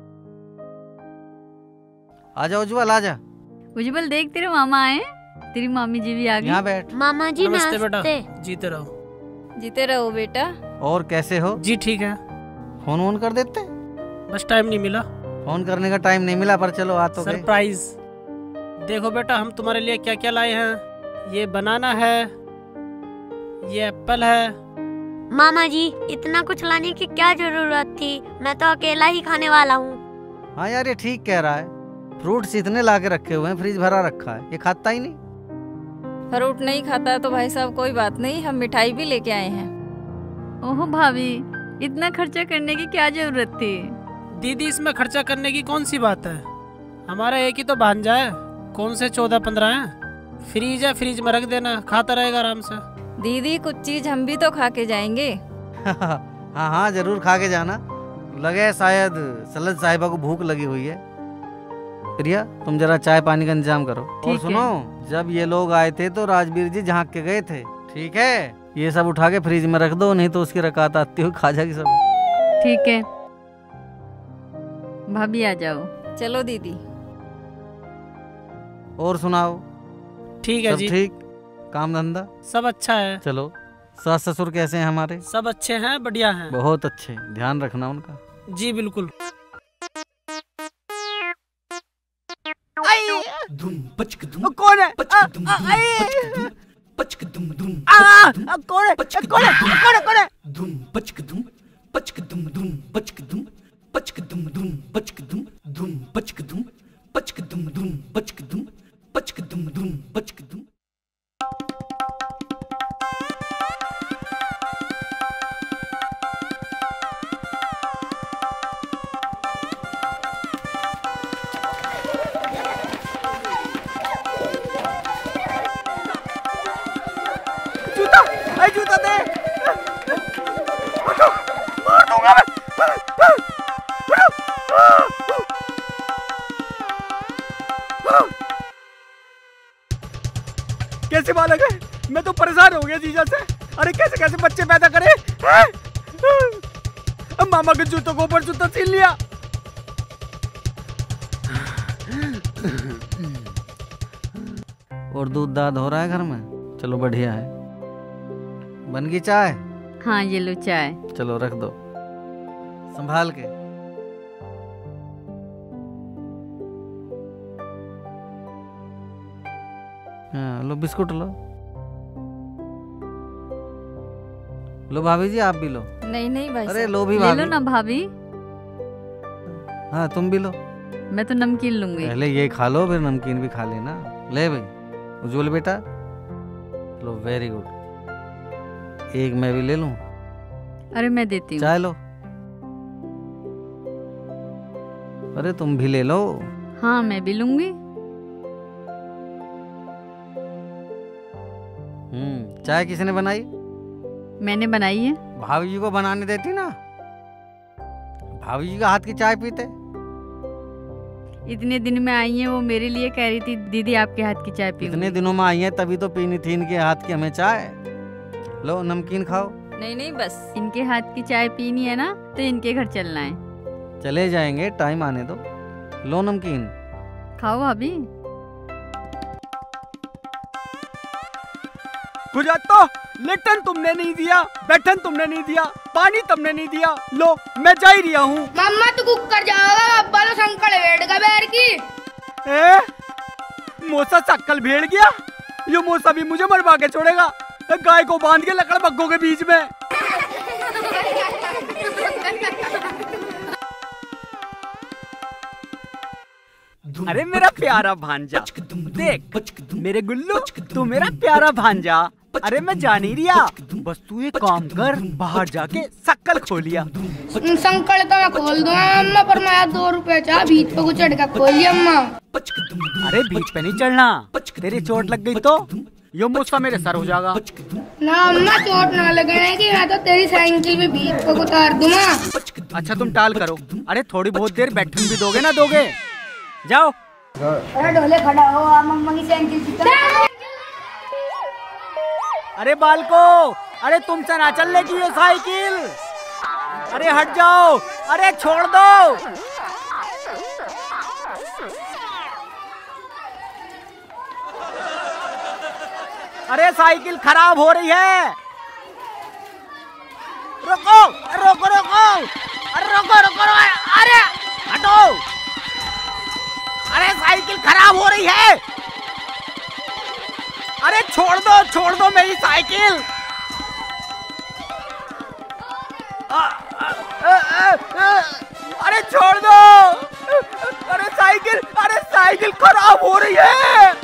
आजा उज्जवल आजा। उज्जवल देख तेरे मामा आए, तेरी मामी जी भी आ गई। यहाँ बैठ। मामा जी नमस्ते नमस्ते। बेटा, जीते रहो। जीते रहो बेटा। और कैसे हो? जी ठीक है। फोन वोन कर देते? बस टाइम नहीं मिला। फोन करने का टाइम नहीं मिला, पर चलो आ तो गए। सरप्राइज। देखो बेटा, हम तुम्हारे लिए क्या क्या लाए हैं। ये बनाना है, ये एप्पल है। मामा जी इतना कुछ लाने की क्या जरूरत थी, मैं तो अकेला ही खाने वाला हूँ। हाँ यार ये ठीक कह रहा है। फ्रूट्स इतने ला के रखे हुए हैं, फ्रिज भरा रखा है, ये खाता ही नहीं। फ्रूट नहीं खाता तो भाई साहब कोई बात नहीं, हम मिठाई भी लेके आए हैं। ओहो भाभी, इतना खर्चा करने की क्या जरूरत थी? दीदी इसमें खर्चा करने की कौन सी बात है। हमारा एक ही तो भांजा है, कौन से चौदह पंद्रह है। फ्रीज है, फ्रीज में रख देना, खाता रहेगा आराम से। दीदी कुछ चीज हम भी तो खा के जाएंगे। हाँ हाँ जरूर खा के जाना। लगे शायद सलत साहिबा को भूख लगी हुई है। प्रिया तुम जरा चाय पानी का इंतजाम करो। और ठीक सुनो, जब ये लोग आए थे तो राजवीर जी झांक के गए थे, ठीक है? ये सब उठा के फ्रिज में रख दो, नहीं तो उसकी रकात आती हुई खा जाएगी सब। ठीक है भाभी, आ जाओ। चलो दीदी। और सुनाओ? ठीक है सब जी। ठीक? काम धंधा सब अच्छा है। चलो। सास ससुर कैसे हैं हमारे? सब अच्छे हैं, बढ़िया हैं। बहुत अच्छे, ध्यान रखना उनका। जी बिल्कुल। कौन है? पचक दुम दुम आ, आ, कौन है? कौन है? कौन है? कौन है? दुम पचक दुम पचक दुम दुम पचक दुम पचक दुम दुम पचक दुम दुम पचक दुम पचक दुम दुम पचक दुम पचक दुम दुम पचक दुम। जूता, अरे जूता दे। मार दूंगा मैं। कैसे बालक है? मैं तो परेशान हो गया जीजा से। अरे कैसे कैसे बच्चे पैदा करे? अब मामा के जूतों को ऊपर जूता छीन लिया। और दूध दाद हो रहा है घर में? चलो बढ़िया है। बन गई चाय? हाँ ये लो चाय। चलो रख दो संभाल के। हाँ लो बिस्कुट लो। लो भाभी जी आप भी लो। नहीं नहीं भाई अरे साहब। लो भी ले भाभी। लो ना भाभी। हाँ तुम भी लो। मैं तो नमकीन लूंगी। पहले ये खा लो फिर नमकीन भी खा लेना। ले भाई उज्जवल बेटा लो, वेरी गुड। एक मैं भी ले लूं? अरे मैं देती हूँ। चाय लो। अरे तुम भी ले लो। हाँ मैं भी लूंगी। हम्म चाय किसने बनाई? मैंने बनाई है। भाभी जी को बनाने देती ना, भाभी जी का हाथ की चाय पीते। इतने दिन में आई है, वो मेरे लिए कह रही थी दीदी आपके हाथ की चाय पीऊंगी। इतने दिनों में आई है तभी तो पीनी थी इनके हाथ की हमें चाय। लो नमकीन खाओ। नहीं नहीं बस। इनके हाथ की चाय पीनी है ना तो इनके घर चलना है। चले जाएंगे, टाइम आने दो। लो नमकीन खाओ भाभी। गुजरात तो लिट्टन तुमने नहीं दिया, बैठन तुमने नहीं दिया, पानी तुमने नहीं दिया। लो मैं जा ही रिया हूँ। मम्मा तू कुकर जाओगा, अब्बा तो संकल बैठ का बैर की। ए, मोसा सक्कल भेड़ गया। ये मोसा भी मुझे मरवा के छोड़ेगा। गाय को बांध के लकड़ बग्गों के बीच में। अरे मेरा प्यारा भांजा, देख मेरे गुल्लू, तू मेरा प्यारा भांजा। अरे मैं जा नहीं रिया, बस तू एक काम कर, बाहर जाके सक्कल खोलिया। संकल तो मैं खोल दूंगा अम्मा, पर मैं दो रुपए चाह बीच पे कुछ चढ़ खोलिए अम्मा। अरे बीच पे नहीं चढ़ना, तेरी चोट लग गई तो यो मुस्का मेरे सर हो जाएगा। ना अम्मा चोट ना लगने की, मैं तो तेरी साइकिल भी बीच पे उतार दूंगा। अच्छा तुम टाल करो। अरे थोड़ी बहुत देर बैठन भी दोगे ना दोगे? जाओ। अरे ढोले खड़ा हो, मम्मा की साइकिल की तरफ। अरे बालको, अरे तुमसे ना चल लेगी ये साइकिल। अरे हट जाओ, अरे छोड़ दो। अरे साइकिल खराब हो रही है। रुको रुको रुको, अरे रुको रुको, अरे हटो। अरे साइकिल खराब हो रही है। अरे छोड़ दो छोड़ दो मेरी साइकिल। आ, आ, आ, आ, आ, अरे छोड़ दो। अरे साइकिल, अरे साइकिल खराब हो रही है।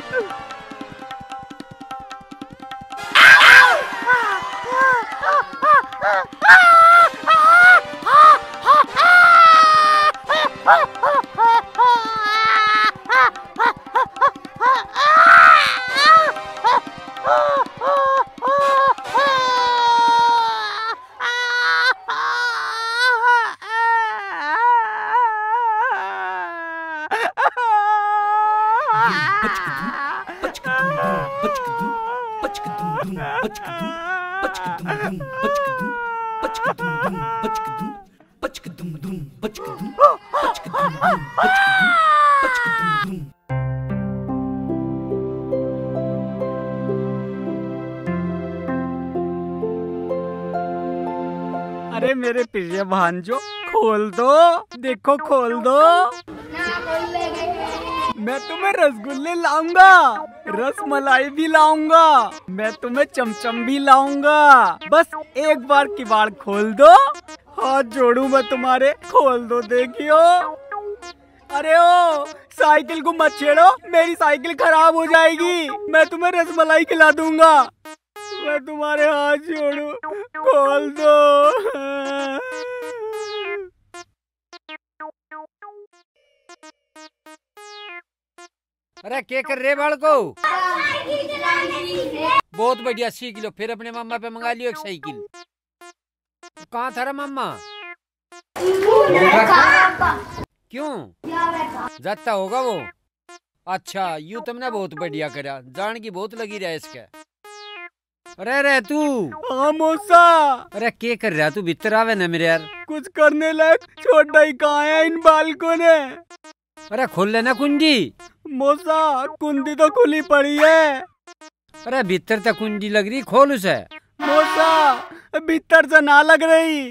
पचक दुम दुम पचक दुम पचक दुम दुम पचक दुम पचक दुम दुम पचक दुम पचक दुम दुम पचक दुम पचक दुम दुम। अरे मेरे प्रिय भांजो, खोल दो, देखो खोल दो। मैं तुम्हें रसगुल्ले लाऊंगा, रसमलाई भी लाऊंगा, मैं तुम्हें चमचम भी लाऊंगा। बस एक बार किवाड़ खोल दो, हाथ जोड़ू मैं तुम्हारे, खोल दो देखियो। अरे ओ साइकिल को मत छेड़ो, मेरी साइकिल खराब हो जाएगी। मैं तुम्हें रसमलाई खिला दूंगा, मैं तुम्हारे हाथ जोड़ू, खोल दो। अरे क्या कर रहे बालको? बहुत बढ़िया, सीख लो, फिर अपने मामा पे मंगा लियो एक साइकिल। कहाँ था रे मामा? क्यों जाता होगा वो? अच्छा, यू तुमने बहुत बढ़िया करा, जान की बहुत लगी रहा इसके। अरे रे तू। हाँ मौसा। अरे क्या कर रहा तू? भीतर आवे ना मेरे यार। कुछ करने लायक छोटा ही कहाँ है इन बालकों ने। अरे खोल लेना कुंडी। मौसा कुंडी तो खुली पड़ी है। अरे भीतर तक कुंडी लग रही, खोल उसे। मौसा भीतर से ना लग रही।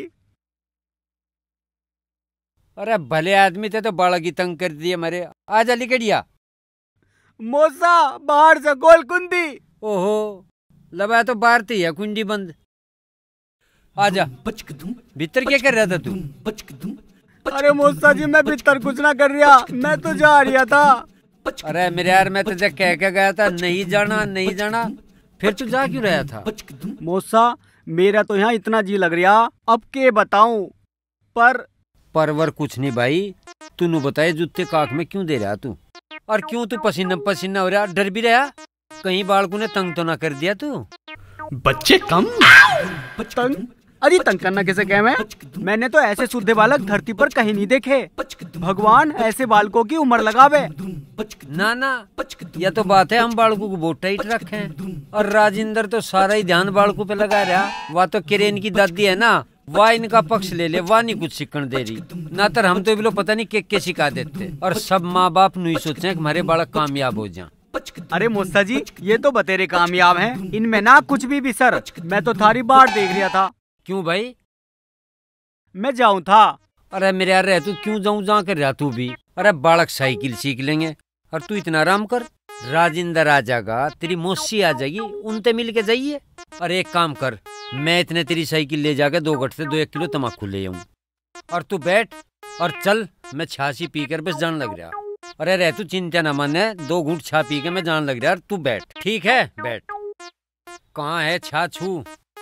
अरे भले आदमी थे तो बाड़ा की तंग कर दिए मरे। आजा लिकड़िया। मौसा बाहर से खोल कुंडी। ओहो लबा तो बाहर थी है कुंडी बंद। आजा। भीतर क्या कर रहा था तू? अरे मौसा जी मैं भीतर कुछ ना कर रहा, मैं तो जा रहा था। अरे मेरे यार मैं तुझे कह के गया था नहीं जाना नहीं जाना, फिर तू जा क्यों रहा था? मौसा मेरा तो यहाँ इतना जी लग रहा, अब के बताऊं। पर परवर कुछ नहीं भाई, तूने बताए जूते काख में क्यों दे रहा तू? और क्यों तू पसीना पसीना हो रहा? डर भी रहा कहीं बालकों ने तंग तो ना कर दिया तू? बच्चे कम तंग? अरे तंग करना कैसे कह मैं? मैंने तो ऐसे शुद्ध बालक धरती पर कहीं नहीं देखे। भगवान ऐसे बालकों की उम्र लगावे। ना ना यह तो बात है, हम बालकों को बहुत टाइट रखे हैं। और राजेंद्र तो सारा ही ध्यान बालकों पे लगा रहा। वह तो किरेन की दादी है ना, वह इनका पक्ष ले ले, वह नहीं कुछ सीखने दे रही। ना तर हम तो बिलो पता नहीं के के सिखा देते। और सब माँ बाप नहीं सोचे कि हमारे बालक कामयाब हो जाए। अरे मौसा जी ये तो बतेरे कामयाब हैं, इनमें ना कुछ भी भी सर। मैं तो थारी बाढ़ देख रहा था। क्यों भाई? मैं जाऊं था। अरे मेरे यार रह तू क्यों जाऊं जा कर रहा तू भी? अरे बालक साइकिल सीख लेंगे और तू इतना आराम कर। राजेंद्र आ जाएगा, तेरी मौसी आ जाएगी, उनसे मिल के जाइए। और एक काम कर, मैं इतने तेरी साइकिल ले जाकर दो गठ से दो एक किलो तम्बाकू ले आऊं। और तू बैठ और चल, मैं छाछी पीकर बस जान लग रहा। अरे रह तू चिंता न माने, दो घूंट छा पी के मैं जान लग रहा। तू बैठ, ठीक है बैठ। कहाँ है छा छू?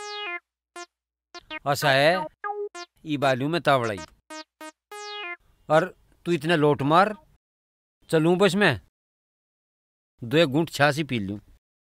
ऐसा है ई बालू में तावड़ाई। और तू इतने लोट मार, चलूं बस मैं दो एक घूंट छाछी पी लूं।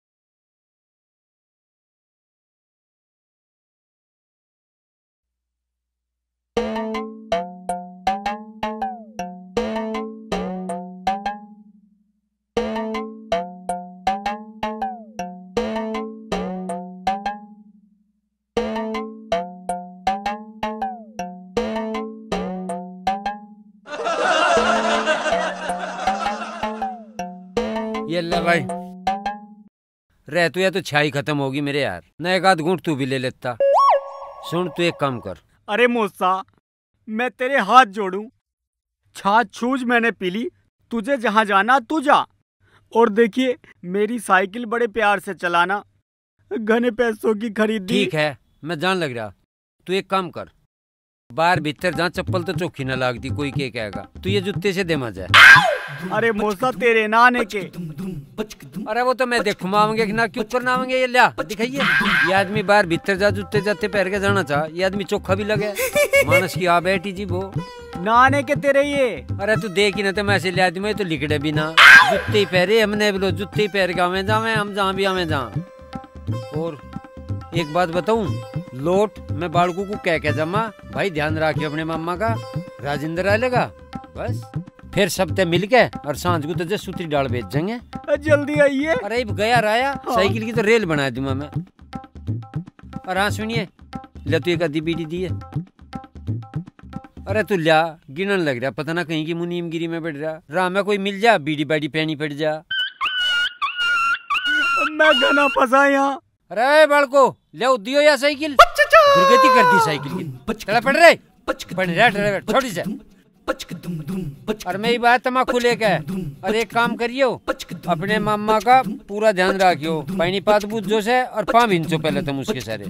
ये ले भाई, रह तू या तो छाई खत्म होगी मेरे यार, न एक आध घूंट तू भी ले लेता। सुन तू एक काम कर। अरे मौसा मैं तेरे हाथ जोड़ूं, छाछ छूछ मैंने पी ली, तुझे जहां जाना तू जा। और देखिए मेरी साइकिल बड़े प्यार से चलाना, घने पैसों की खरीदी। ठीक है मैं जान लग रहा। तू एक काम कर, बाहर भीतर जहाँ चप्पल तो चौकी न लागती, कोई क्या कहेगा। तू ये जूते से दे मजा। अरे मौसा तेरे नाने के। अरे वो तो मैं देखूँ मांगे कि ना क्यों कर ना मांगे। ये लिया दिखाइए, ये आदमी बाहर भीतर जा जूते जाते पैर के जाना चाह, ये आदमी चोखा भी लगे मानस की आ बैठी जी वो नाने के तेरे ये। अरे तू देख ही ना तो मैं ऐसे लिया आदमी तो लिखड़े भी ना, जूते ही पहरे हमने बोलो, जूते ही पहर के आवे जावे हम जहाँ भी आवे जहाँ। और एक बात बताऊं, लोट मैं बालकों को कह के जमा भाई ध्यान रखियो अपने मामा का, राजेंद्र आ लेगा बस। फिर सब ते मिल के और सांझ को तुझे सूत्री डाल बेच जाएंगे। जल्दी आइए। अरे गया राया, साइकिल की तो रेल बना दूंगा मैं। और हाँ सुनिए, ले तू एक आधी बीड़ी दी है। अरे तू ल्या, गिनन लग रहा, पता ना कहीं की मुनीम गिरी में बैठ रहा। राह में कोई मिल जा, बीड़ी बाड़ी पैनी पड़ जा। मैं गना फंसा यहाँ। अरे बालको ले दियो या साइकिल, दुर्गति कर दी साइकिल की। चला पड़ रहे पड़ रहा ड्राइवर, छोड़ी से। और मैं ये बात तमाकू लेके, और एक काम करियो, अपने मामा का पूरा ध्यान रखियो। पानी पात बूझ जो से और पाँच इंचों पहले तुम उसके सारे।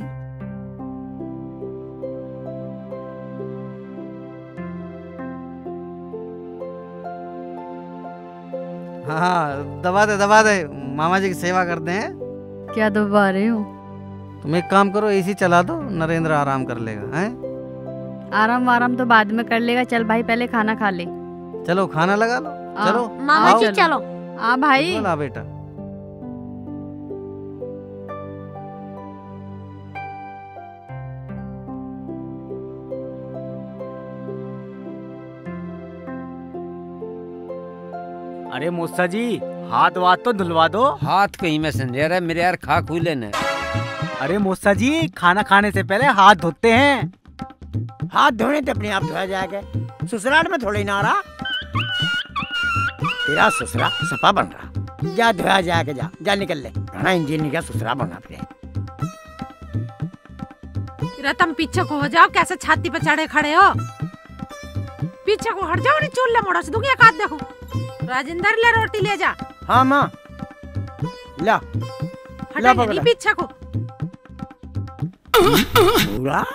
हाँ दबा दे दबा दे, मामा जी की सेवा करते हैं। क्या दबा रहे हो? तुम एक काम करो, एसी चला दो, नरेंद्र आराम कर लेगा। हैं? आराम आराम तो बाद में कर लेगा। चल भाई पहले खाना खा ले। चलो खाना लगा लो। आ, चलो मामा जी चलो। आ भाई। बोला बेटा। अरे मूसा जी, हाथ वाथ तो धुलवा दो। हाथ कहीं में संजय रहा मेरे यार, खा खू लेना। अरे मूसा जी, खाना खाने से पहले हाथ धोते हैं। हाथ धोने तो अपने आप धोया जाएगा, ससुराल में थोड़ी ना रहा। तेरा ससुरा सपा बन रहा, जा धोया जाएगा। जा जा निकल ले, घना इंजीनियर का ससुरा बनना फिर। तुम पीछे को हो जाओ, कैसे छाती पे चढ़े खड़े हो। पीछे को हट जाओ, नहीं चूल्हे मोड़ा से दूंगी एक हाथ। देखो राजेंद्र, ले रोटी ले जा। हाँ माँ ला ला पकड़ पीछे को। पूरा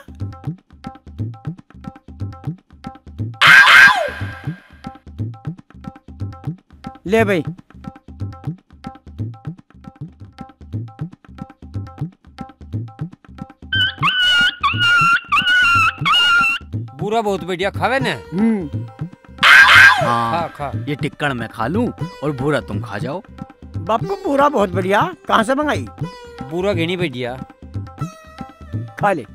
ले भाई। पूरा बहुत बढ़िया खावे ना। हाँ, खा खा। ये टिक्कड़ मैं खा लूं और भूरा तुम खा जाओ। बापू पूरा बहुत बढ़िया, कहाँ से मंगाई? पूरा घनी बढ़िया, खा ले।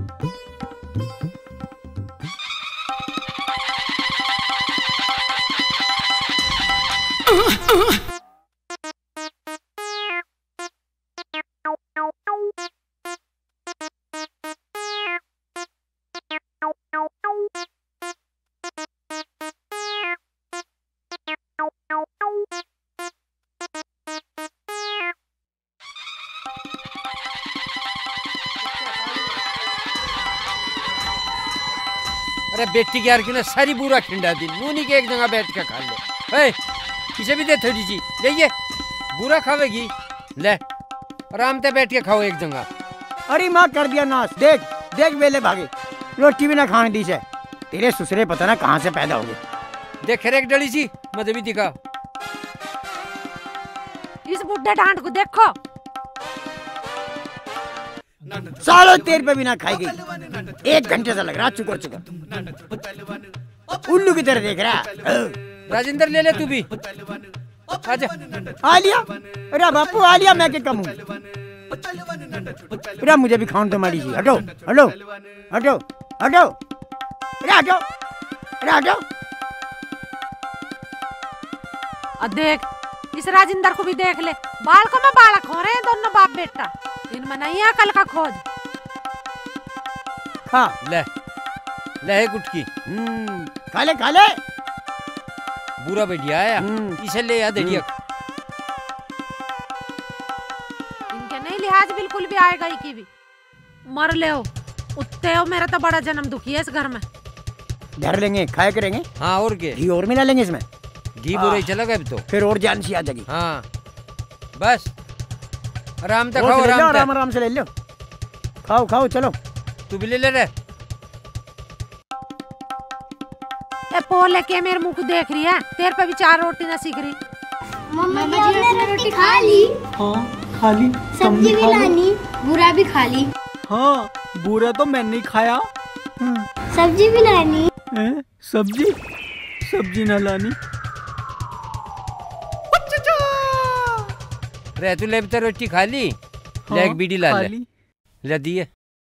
अरे बेटी की यार की ना सारी बुरा खिंडा दी, नूनी के एक जगह बैठ के खा ले। ए, इसे भी दे थोड़ी सी, ले ये बुरा खावेगी, ले आराम से बैठ के खाओ एक जगह। अरे माँ कर दिया नाश, देख देख वेले भागे, रोटी भी ना खाने दी से। तेरे ससुरे पता ना कहाँ से पैदा हो गए। देख एक डली सी, मुझे भी दिखा। इस बुढ़े डांट को देखो, सालों तेर पे भी ना खाई गई। एक घंटे से लग रहा चुकर चुकर, उल्लू की तरह देख रहा। राजेंद्र ले ले तू भी, आजा। आ लिया। अरे बापू आ लिया, मैं क्या कम हूँ। अरे मुझे भी खाने दो माड़ी जी। हटो हटो हटो हटो, अरे हटो, अरे हटो। अब देख इस राजेंद्र को भी देख ले, बालकों में बालक हो रहे हैं दोनों बाप बेटा। इनमें नहीं है कल का खोज। हाँ ले ले गुटकी, खा ले खा ले। बुरा बढ़िया आया, इसे ले याद बढ़िया। इनके नहीं लिहाज बिल्कुल भी आएगा ही की भी। मर ले हो उत्ते हो, मेरा तो बड़ा जन्म दुखी है इस घर में। धर लेंगे, खाया करेंगे। हाँ और क्या, घी और मिला लेंगे इसमें। घी बुरा ही चला गया तो फिर और जान सी आ जाएगी। हाँ बस आराम से खाओ, आराम आराम आराम से ले लो, खाओ खाओ। चलो तू भी ले ले रे। ए पोले के मेरे मुंह को देख रही है, तेरे पे भी चार रोटी ना सीख रही। मम्मा जी आपने रोटी खा ली? हाँ खा ली। सब्जी भी लानी, बुरा भी खा ली। हाँ बुरा तो मैंने नहीं खाया। सब्जी भी लानी। ए, सब्जी सब्जी ना लानी। रे तू ले तो रोटी खा ली। हाँ, ले एक बीड़ी ला ले, ली। ले दिए।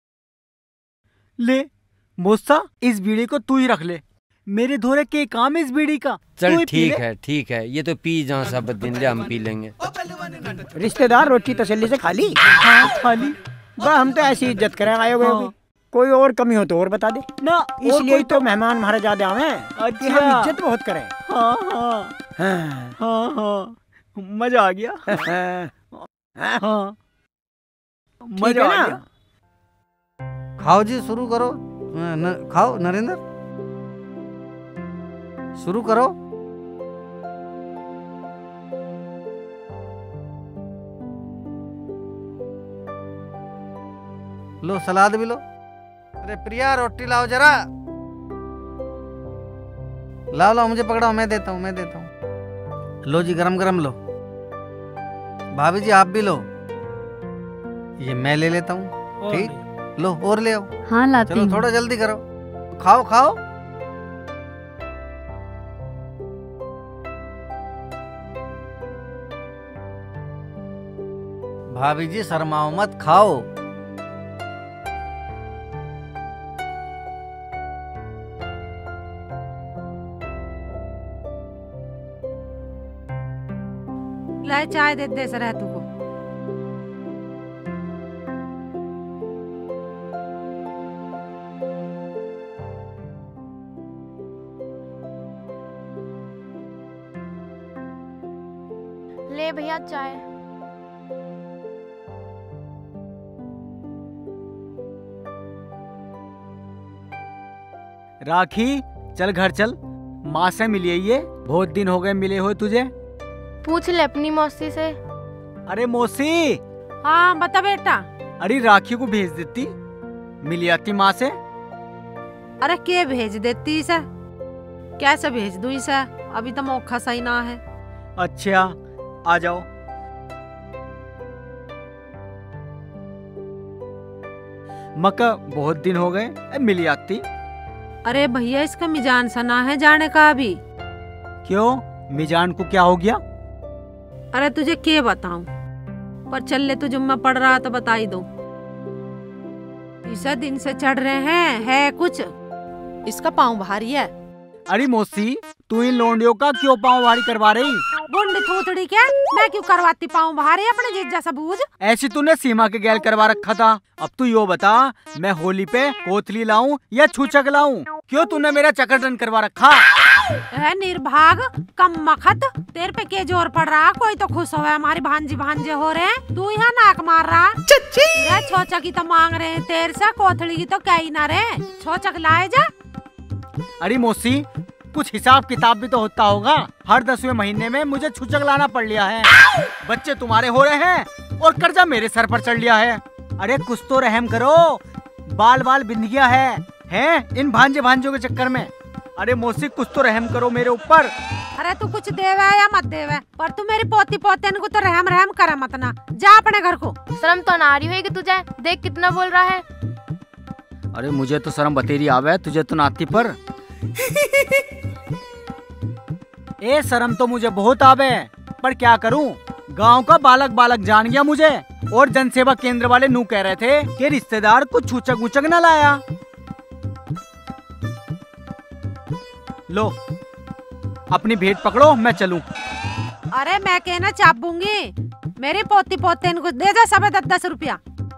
ले मोसा, इस बीड़ी को तू ही रख ले, मेरे धोरे के काम इस बीड़ी का। चल ठीक है ठीक है, ये तो पी जहाँ सब दिन ले, हम पी लेंगे। रिश्तेदार रोटी तसल्ली से खा ली। हाँ खा ली। बा हम तो ऐसी इज्जत करें आए हुए हाँ। कोई और कमी हो तो और बता दे ना, इसलिए तो मेहमान हमारे ज्यादा आवे कि हम इज्जत बहुत करें। हाँ हाँ हाँ हाँ हाँ मजा आ गया। हाँ मजा आ गया। खाओ जी, शुरू करो। न, खाओ नरेंद्र, शुरू करो। लो सलाद भी लो। अरे प्रिया रोटी लाओ जरा। लाओ लाओ, मुझे पकड़ाओ, मैं देता हूँ मैं देता हूँ। लो जी, गरम गरम लो। भाभी जी आप भी लो। ये मैं ले लेता हूँ। ठीक, लो और ले आओ। हाँ लाती चलो थोड़ा जल्दी करो। खाओ खाओ। भाभी जी शर्माओ मत, खाओ। ले चाय दे दे सर तू को। ले भैया चाय। राखी चल घर चल, माँ से मिलिए, ये बहुत दिन हो गए मिले हो तुझे। पूछ ले अपनी मौसी से। अरे मौसी। हाँ बता बेटा। अरे राखी को भेज देती, मिल आती माँ से। अरे के भेज देती इसे, कैसे भेज दूं इसे, अभी तो मौका सही ना है। अच्छा आ जाओ। मक्का बहुत दिन हो गए, मिल आती। अरे भैया इसका मिजान सना है जाने का अभी। क्यों, मिजान को क्या हो गया? अरे तुझे क्या बताऊं, पर चल तो जुम्मा पड़ रहा तो बता ही दो। इसे दिन से चढ़ रहे हैं, है कुछ इसका पाँव भारी है। अरे मौसी तू इन लोंडियों का क्यों पाँव भारी करवा रही? बुंडी थोतड़ी क्या, मैं क्यों करवाती पाँव भारी अपने जीजा सबूज। ऐसी तूने सीमा के गैल करवा रखा था। अब तू यो बता, मैं होली पे कोतली लाऊं या छूचक लाऊं? क्यों तूने मेरा चकरटन करवा रखा है? निर्भाग कम मखत, तेरे पे के जोर पड़ रहा, कोई तो खुश हो, हमारी भांजी भांजे हो रहे हैं, तू यहाँ नाक मार रहा। छोचक की तो मांग रहे हैं तेरे से, कोथली की तो क्या ही ना रहे, छोचक लाए जा। अरे मौसी कुछ हिसाब किताब भी तो होता होगा। हर दसवें महीने में मुझे छूचक लाना पड़ लिया है। बच्चे तुम्हारे हो रहे हैं और कर्जा मेरे सर पर चढ़ लिया है। अरे कुछ तो रहम करो, बाल बाल बिंदिया है, हैं इन भांजे भांजों के चक्कर में। अरे मौसी कुछ तो रहम करो मेरे ऊपर। अरे तू कुछ देवे या मत देवे, पर तू मेरी पोती पोते को तो रहम रहम करे मत ना, जा अपने घर को। शर्म तो ना रही होगी तुझे, देख कितना बोल रहा है। अरे मुझे तो शर्म बतेरी आवे, तुझे तो नाती पर। ए शर्म तो मुझे बहुत आवे, पर क्या करूं, गांव का बालक बालक जान गया मुझे। और जनसेवा केंद्र वाले नू कह रहे थे कि रिश्तेदार कुछ छूचक उचक न लाया। लो अपनी भेंट पकड़ो, मैं चलूं। अरे मैं कहना चापूंगी, मेरी पोती पोते को दे जा सब दस दस रुपया।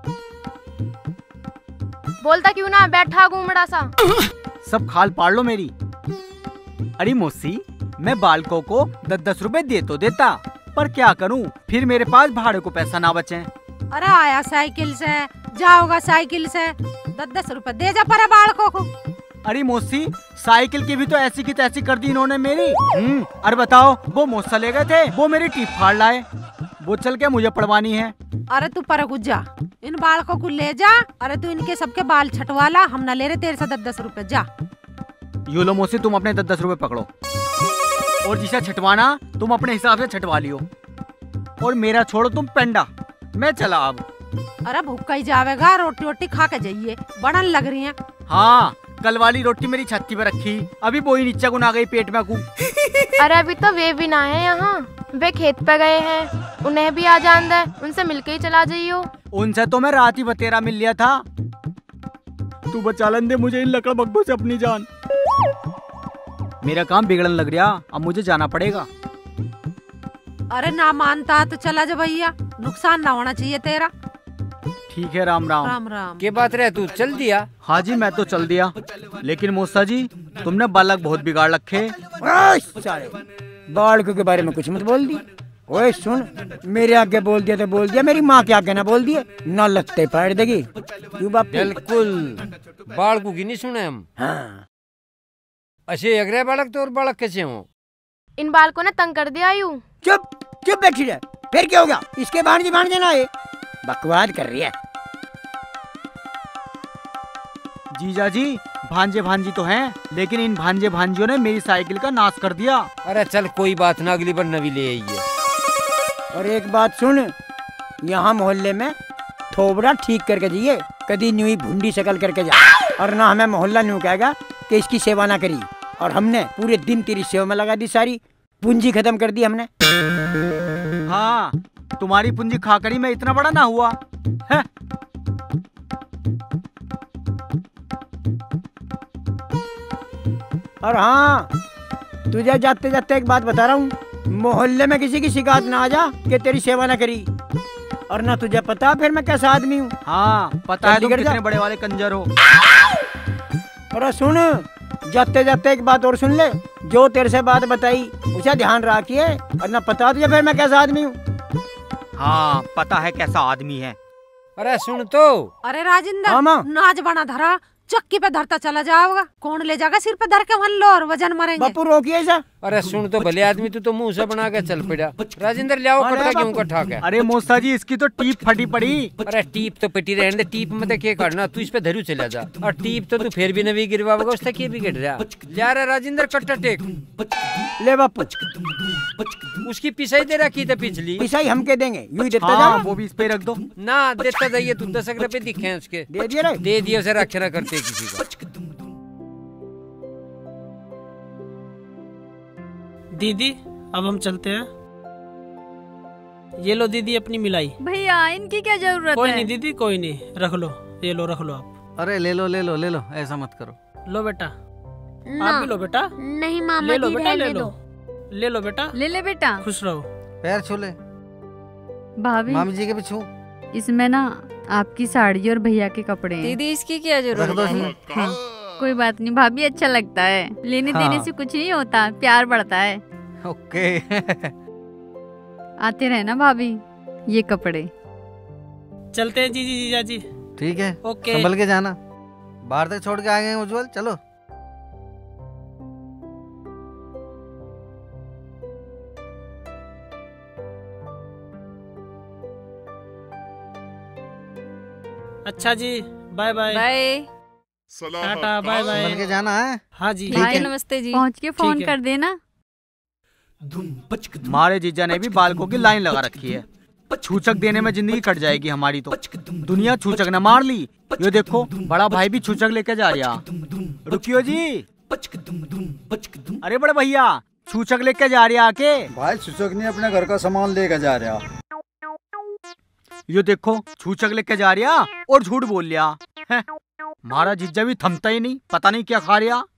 बोलता क्यों ना, बैठा घूमड़ा सा। सब खाल पाड़ लो मेरी। अरे मौसी मैं बालकों को दस दस रुपए दे तो देता, पर क्या करूं, फिर मेरे पास भाड़े को पैसा ना बचे। अरे आया साइकिल से, जाओगा साइकिल से, दस दस रुपए दे जा पर बालकों को। अरे मौसी साइकिल की भी तो ऐसी की तैसी कर दी इन्होंने मेरी। हम्म अरे बताओ, वो मौसा ले गए थे, वो मेरी टीप फाड़ लाए, वो चल के मुझे पड़वानी है। अरे तू पर कुछ जा, इन बालकों को ले जा। अरे तू इनके सबके बाल छटवा ला, हम न ले रहे तेरे से दस दस रुपए, जा। यो लो मौसी तुम अपने दस दस रुपए पकड़ो, और जिसे छटवाना तुम अपने हिसाब से छटवा लियो, और मेरा छोड़ो तुम पेंडा, मैं चला अब। अरे भूखा ही जावेगा, रोटी वोटी खा के जाइए, बनन लग रही है। हाँ कल वाली रोटी मेरी छत्ती पे रखी, अभी वो ही नीचे गुना गई पेट में। अरे अभी तो वे भी ना है यहाँ, वे खेत पे गए हैं, उन्हें भी आ जान दे, उनसे मिलके ही चला जाइयो। उनसे तो मैं रात ही बतेरा मिल लिया था। तू बचा लें दे मुझे इन लकड़ बग्गों से अपनी जान। मेरा काम बिगड़न लग रहा, अब मुझे जाना पड़ेगा। अरे ना मानता तो चला जा भैया, नुकसान ना होना चाहिए तेरा। ठीक है, राम राम। राम राम। के बात रहे, तू चल दिया? हाँ जी, मैं तो चल दिया, लेकिन मौसा जी तुमने बालक बहुत बिगाड़ रखे। बालकों के बारे में कुछ मत बोल दी। ओए सुन, मेरे आगे बोल दिया तो बोल दिया, मेरी माँ के आगे ना बोल दिए ना लगते फाड़ देगी तू बाप। बिल्कुल, बालकू की नहीं सुने हम। हाँ। अच्छे अगरे बालक तो और बालक कैसे हो? इन बालकों ने तंग कर दिया यूं। चुप चुप बैठी रहे, फिर क्या होगा? इसके भांजे भांजे ना आए, बकवास कर रही है। जीजा जी, भांजे भांजी तो हैं, लेकिन इन भांजे भांजियों ने मेरी साइकिल का नाश कर दिया। अरे चल कोई बात ना, अगली बार नवी ले आइए। और एक बात सुन, यहाँ मोहल्ले में थोबड़ा ठीक करके जाइए, कभी न्यू भुंडी शकल करके जा, और ना हमें मोहल्ला न्यू कहेगा कि इसकी सेवा ना करी। और हमने पूरे दिन तेरी सेवा में लगा दी, सारी पूंजी खत्म कर दी हमने। हाँ, तुम्हारी पूंजी खाकर ही मैं इतना बड़ा ना हुआ है। और हाँ, तुझे जाते जाते एक बात बता रहा हूँ, मोहल्ले में किसी की शिकायत ना आ जा कि तेरी सेवा ना करी। और ना तुझे पता फिर मैं कैसा आदमी हूँ। हाँ पता है, तुम कितने बड़े वाले कंजर हो। और सुन, जाते जाते एक बात और सुन ले, जो तेरे से बात बताई उसे ध्यान रखिए। और ना पता तुझे फिर मैं कैसा आदमी हूँ। हाँ पता है कैसा आदमी है। अरे सुन तो। अरे राजेंद्र, नाच बना धरा, चक्की पे धरता चला जाओगा, कौन ले जाएगा सिर पे धर के? वन लो और वजन मरेंगे। बापू रोकिए ऐसा। अरे सुन तो भले आदमी, तू तो मुंह से बना के चल पड़ा। राजेंद्र ले आओ कटरा गेहूं का ठाक है। अरे मौसा जी, इसकी तो टीप फटी पड़ी। अरे टीप तो पटी रहने दे, टीप में क्या करना, तू इस पे धरू चला जा। और टीप तो तू फिर भी नवी गिरवाओगा, उससे क्या भी गिर रहा। जा रहा राजेंद्र, कट्टा टेक ले बापू। उसकी पिसाई दे रखी थी पिछली। पिसाई हम के देंगे, यूं ही देता हाँ, जा। वो भी इस पे रख दो ना। देता जाइए, तू दस रुपए दिखे हैं उसके। दे दिए रे? दे दिए, उसे रखे ना करते किसी का। दीदी अब हम चलते हैं। ये लो दीदी अपनी मिलाई। भैया इनकी क्या जरूरत कोई है? नहीं दीदी, कोई नहीं, रख लो, ये लो, रख लो आप। अरे ले लो ले लो ले लो, ऐसा मत करो। लो बेटा, ना, आप भी लो बेटा। नहीं मामा ले लो जी, बेटा, ले रहने लो, दो। ले लो बेटा, ले ले बेटा, खुश रहो। पैर छू ले भाभी। मामी जी के भी छू। इसमें ना आपकी साड़ी और भैया के कपड़े हैं। दीदी इसकी क्या जरूरत है? हाँ, कोई बात नहीं भाभी, अच्छा लगता है। लेने हाँ। देने से कुछ नहीं होता, प्यार बढ़ता है। ओके। आते रहे ना भाभी ये कपड़े। चलते हैं जी जी जीजा जी। ठीक है, ओके। संभल के जाना, बाहर तक छोड़ के आ गए उज्जवल। चलो अच्छा जी, bye bye. Bye, tata, bye bye. संभल के जाना है। हाँ जी, ठीक है, नमस्ते जी। पहुँच के फोन ठीक है। कर देना। हमारे जीजा ने भी बालकों की लाइन लगा रखी है, छूचक देने में जिंदगी कट जाएगी हमारी तो। दुनिया छूचक ने मार ली। ये देखो, बड़ा भाई भी छूचक लेके जा रहा। रुकियो जी। अरे बड़े भैया, छूचक लेके जा रहे आके। भाई छूचक नहीं, अपने घर का सामान लेके जा रहा। ये देखो, छूचक लेके जा रहा और झूठ बोल लिया है। हमारा जीजा भी थमता ही नहीं, पता नहीं क्या खा रहा।